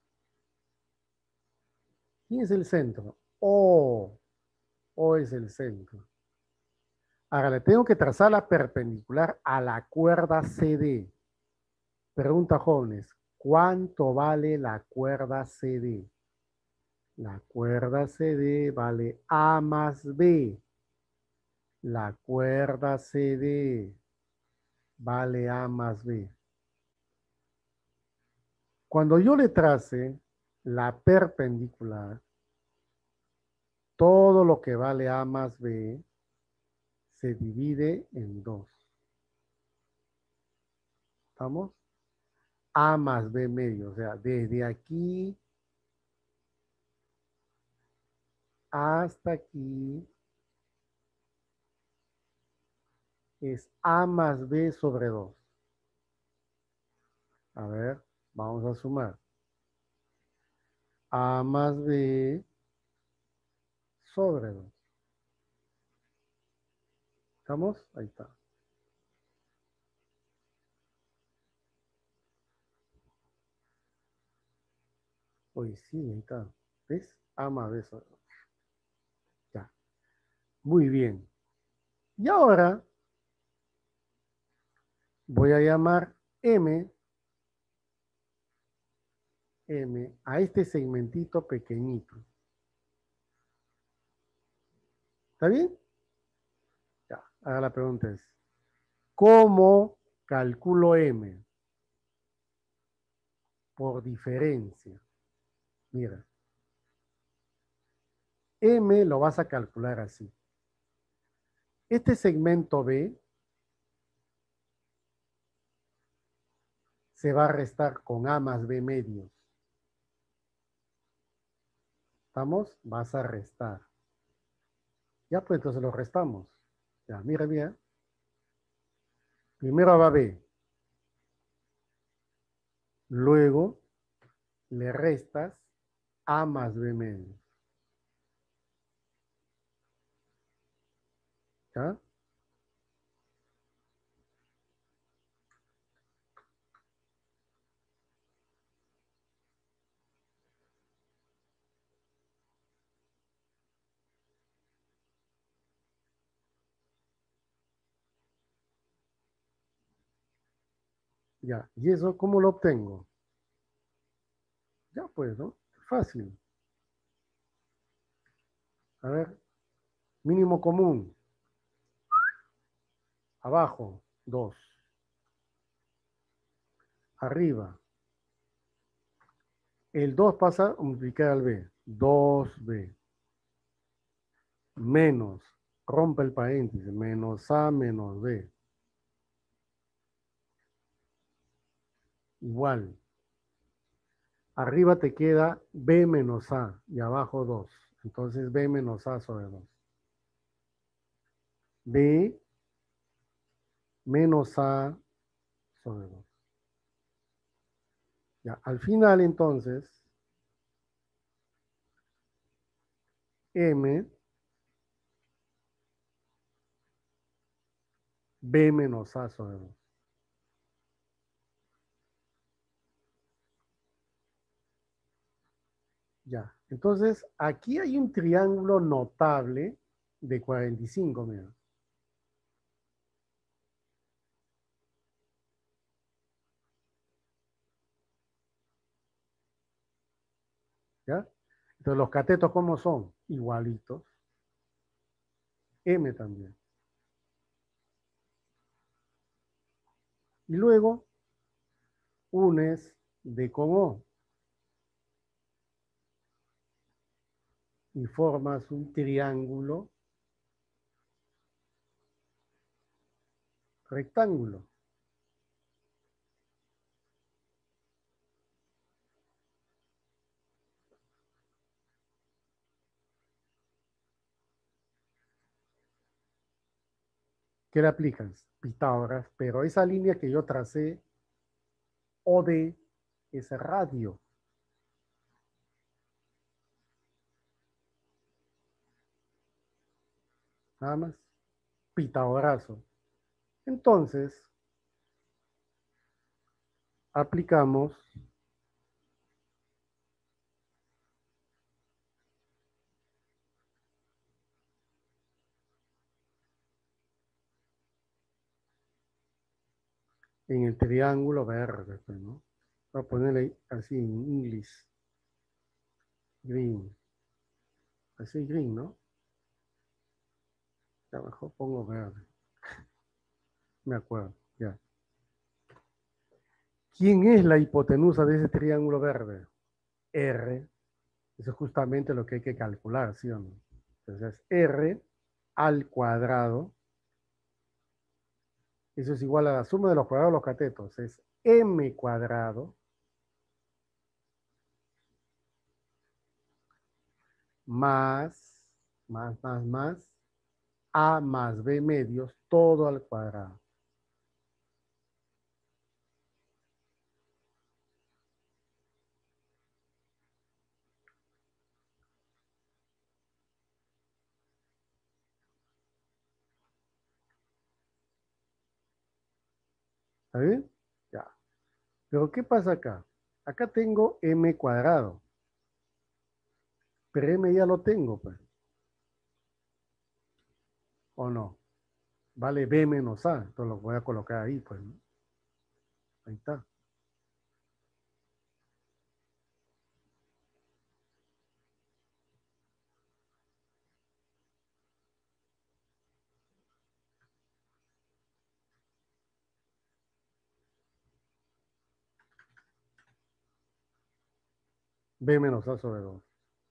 ¿Quién es el centro? O. O es el centro. Ahora le tengo que trazar la perpendicular a la cuerda CD. Pregunta, jóvenes, ¿cuánto vale la cuerda CD? La cuerda CD vale A más B. La cuerda CD vale A más B. Cuando yo le trace la perpendicular, todo lo que vale A más B se divide en 2. ¿Estamos? A más B medio, o sea, desde aquí hasta aquí es A más B sobre 2. A ver, vamos a sumar. A más B sobre 2. ¿Estamos? Ahí está. Oye, sí, ahí está. ¿Ves? A más B sobre 2. Ya. Muy bien. Y ahora voy a llamar M a este segmentito pequeñito. ¿Está bien? Ya. Ahora la pregunta es, ¿cómo calculo M? Por diferencia. Mira, M lo vas a calcular así. Este segmento B se va a restar con A más B medios. ¿Estamos? Vas a restar. Ya, pues entonces lo restamos. Ya, mira bien. Primero va B. Luego le restas A más B medios. ¿Ya? Ya. ¿Y eso cómo lo obtengo? Ya, pues, ¿no? Fácil. A ver, mínimo común. Abajo, 2. Arriba. El 2 pasa a multiplicar al B. 2B. Menos. Rompe el paréntesis. Menos A menos B. Igual. Arriba te queda B menos A y abajo 2. Entonces B menos A sobre 2. B menos A sobre 2. Ya, al final entonces, M, B menos A sobre 2. Ya, entonces aquí hay un triángulo notable de 45, mira. ¿Ya? Entonces los catetos, ¿cómo son? Igualitos. M también. Y luego unes D con O y formas un triángulo rectángulo. ¿Qué le aplicas? Pitágoras, pero esa línea que yo tracé, OD, es radio. Nada más. Pitagorazo. Entonces, aplicamos en el triángulo verde, pues, ¿no? Voy a ponerle así en inglés. Green. Así green, ¿no? Ya mejor pongo verde. Me acuerdo, ya. ¿Quién es la hipotenusa de ese triángulo verde? R. Eso es justamente lo que hay que calcular, ¿sí o no? Entonces, R al cuadrado, eso es igual a la suma de los cuadrados de los catetos, es M cuadrado más, A más B medios, todo al cuadrado. ¿Está bien? Ya. Pero ¿qué pasa acá? Acá tengo M cuadrado, pero M ya lo tengo, pues, ¿o no? Vale B menos A, entonces lo voy a colocar ahí, pues, ¿no? Ahí está. B menos A sobre 2.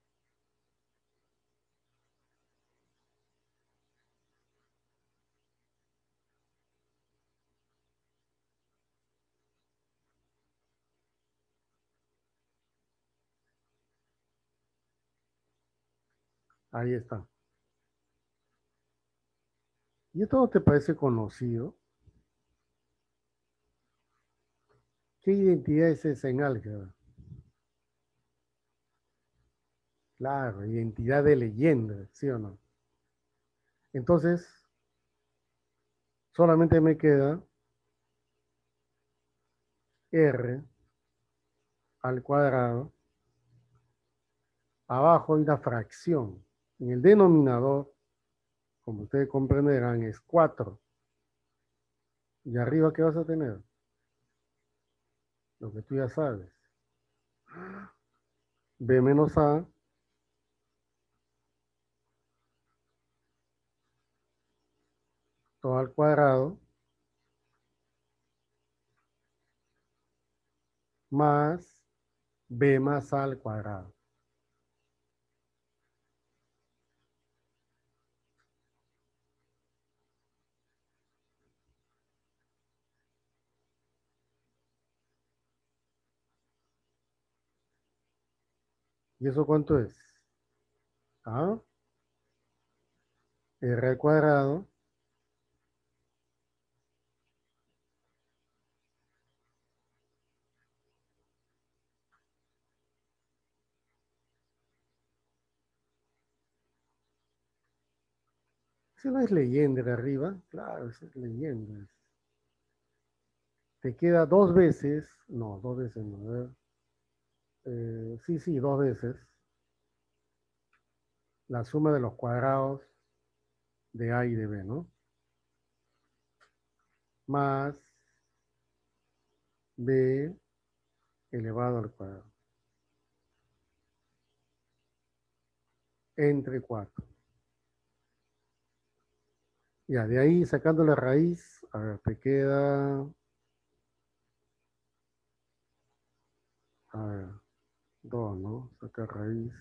Ahí está. ¿Y esto no te parece conocido? ¿Qué identidad es esa en álgebra? Claro, identidad de leyenda, ¿sí o no? Entonces, solamente me queda R al cuadrado. Abajo hay una fracción. En el denominador, como ustedes comprenderán, es 4. Y arriba, ¿qué vas a tener? Lo que tú ya sabes. B menos A todo al cuadrado más B más A al cuadrado. ¿Y eso cuánto es? ¿Ah? R al cuadrado. ¿Eso no es leyenda de arriba? Claro, eso es leyenda. Te queda dos veces, no, dos veces no, a ver. Sí, sí, dos veces la suma de los cuadrados de A y de B, ¿no? Más B elevado al cuadrado. Entre 4. Ya, de ahí sacando la raíz, a ver, te queda, a ver, 2, ¿no? Saca raíz.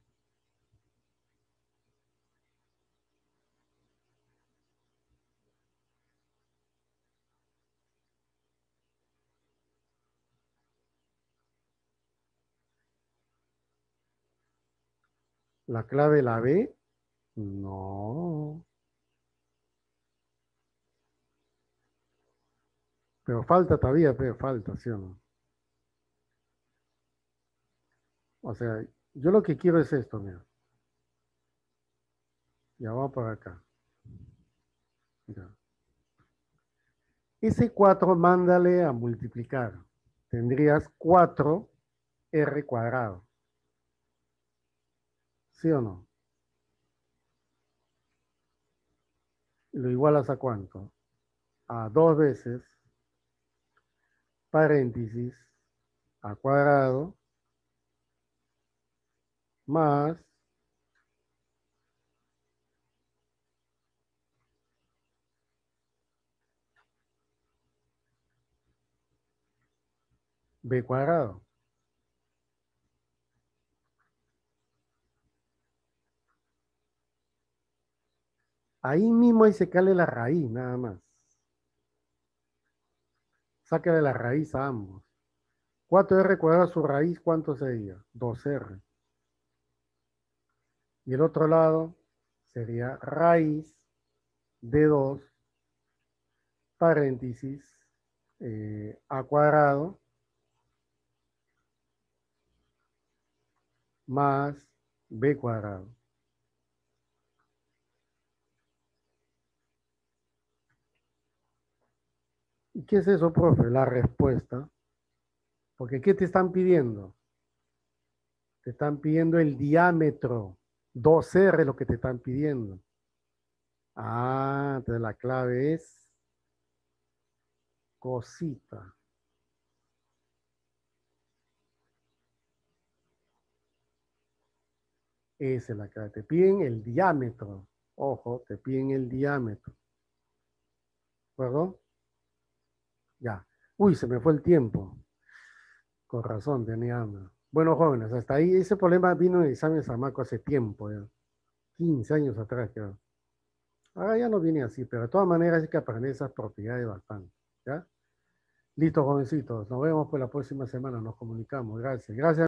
La clave la B, no. Pero falta todavía, pero falta, ¿sí o no? O sea, yo lo que quiero es esto, mira. Ya vamos para acá. Ya. Ese 4 mándale a multiplicar. Tendrías 4R cuadrado. ¿Sí o no? ¿Lo igualas a cuánto? A 2 veces, paréntesis, a cuadrado, más B cuadrado. Ahí mismo hay que sacarle la raíz, nada más. Sáquele la raíz a ambos. 4R cuadrado su raíz, ¿cuánto sería? 2R. Y el otro lado sería raíz de 2, paréntesis, A cuadrado, más B cuadrado. ¿Y qué es eso, profe? La respuesta. Porque ¿qué te están pidiendo? Te están pidiendo el diámetro. 2R es lo que te están pidiendo. Ah, entonces la clave es cosita. Esa es la clave. Te piden el diámetro. Ojo, te piden el diámetro. ¿De acuerdo? Ya. Uy, se me fue el tiempo. Con razón, tenía hambre. Bueno, jóvenes, hasta ahí ese problema vino en el examen de Samaco hace tiempo, ya. 15 años atrás, creo. Ahora ya no viene así, pero de todas maneras hay que aprender esas propiedades bastante. ¿Ya? Listo, jovencitos. Nos vemos pues la próxima semana. Nos comunicamos. Gracias. Gracias.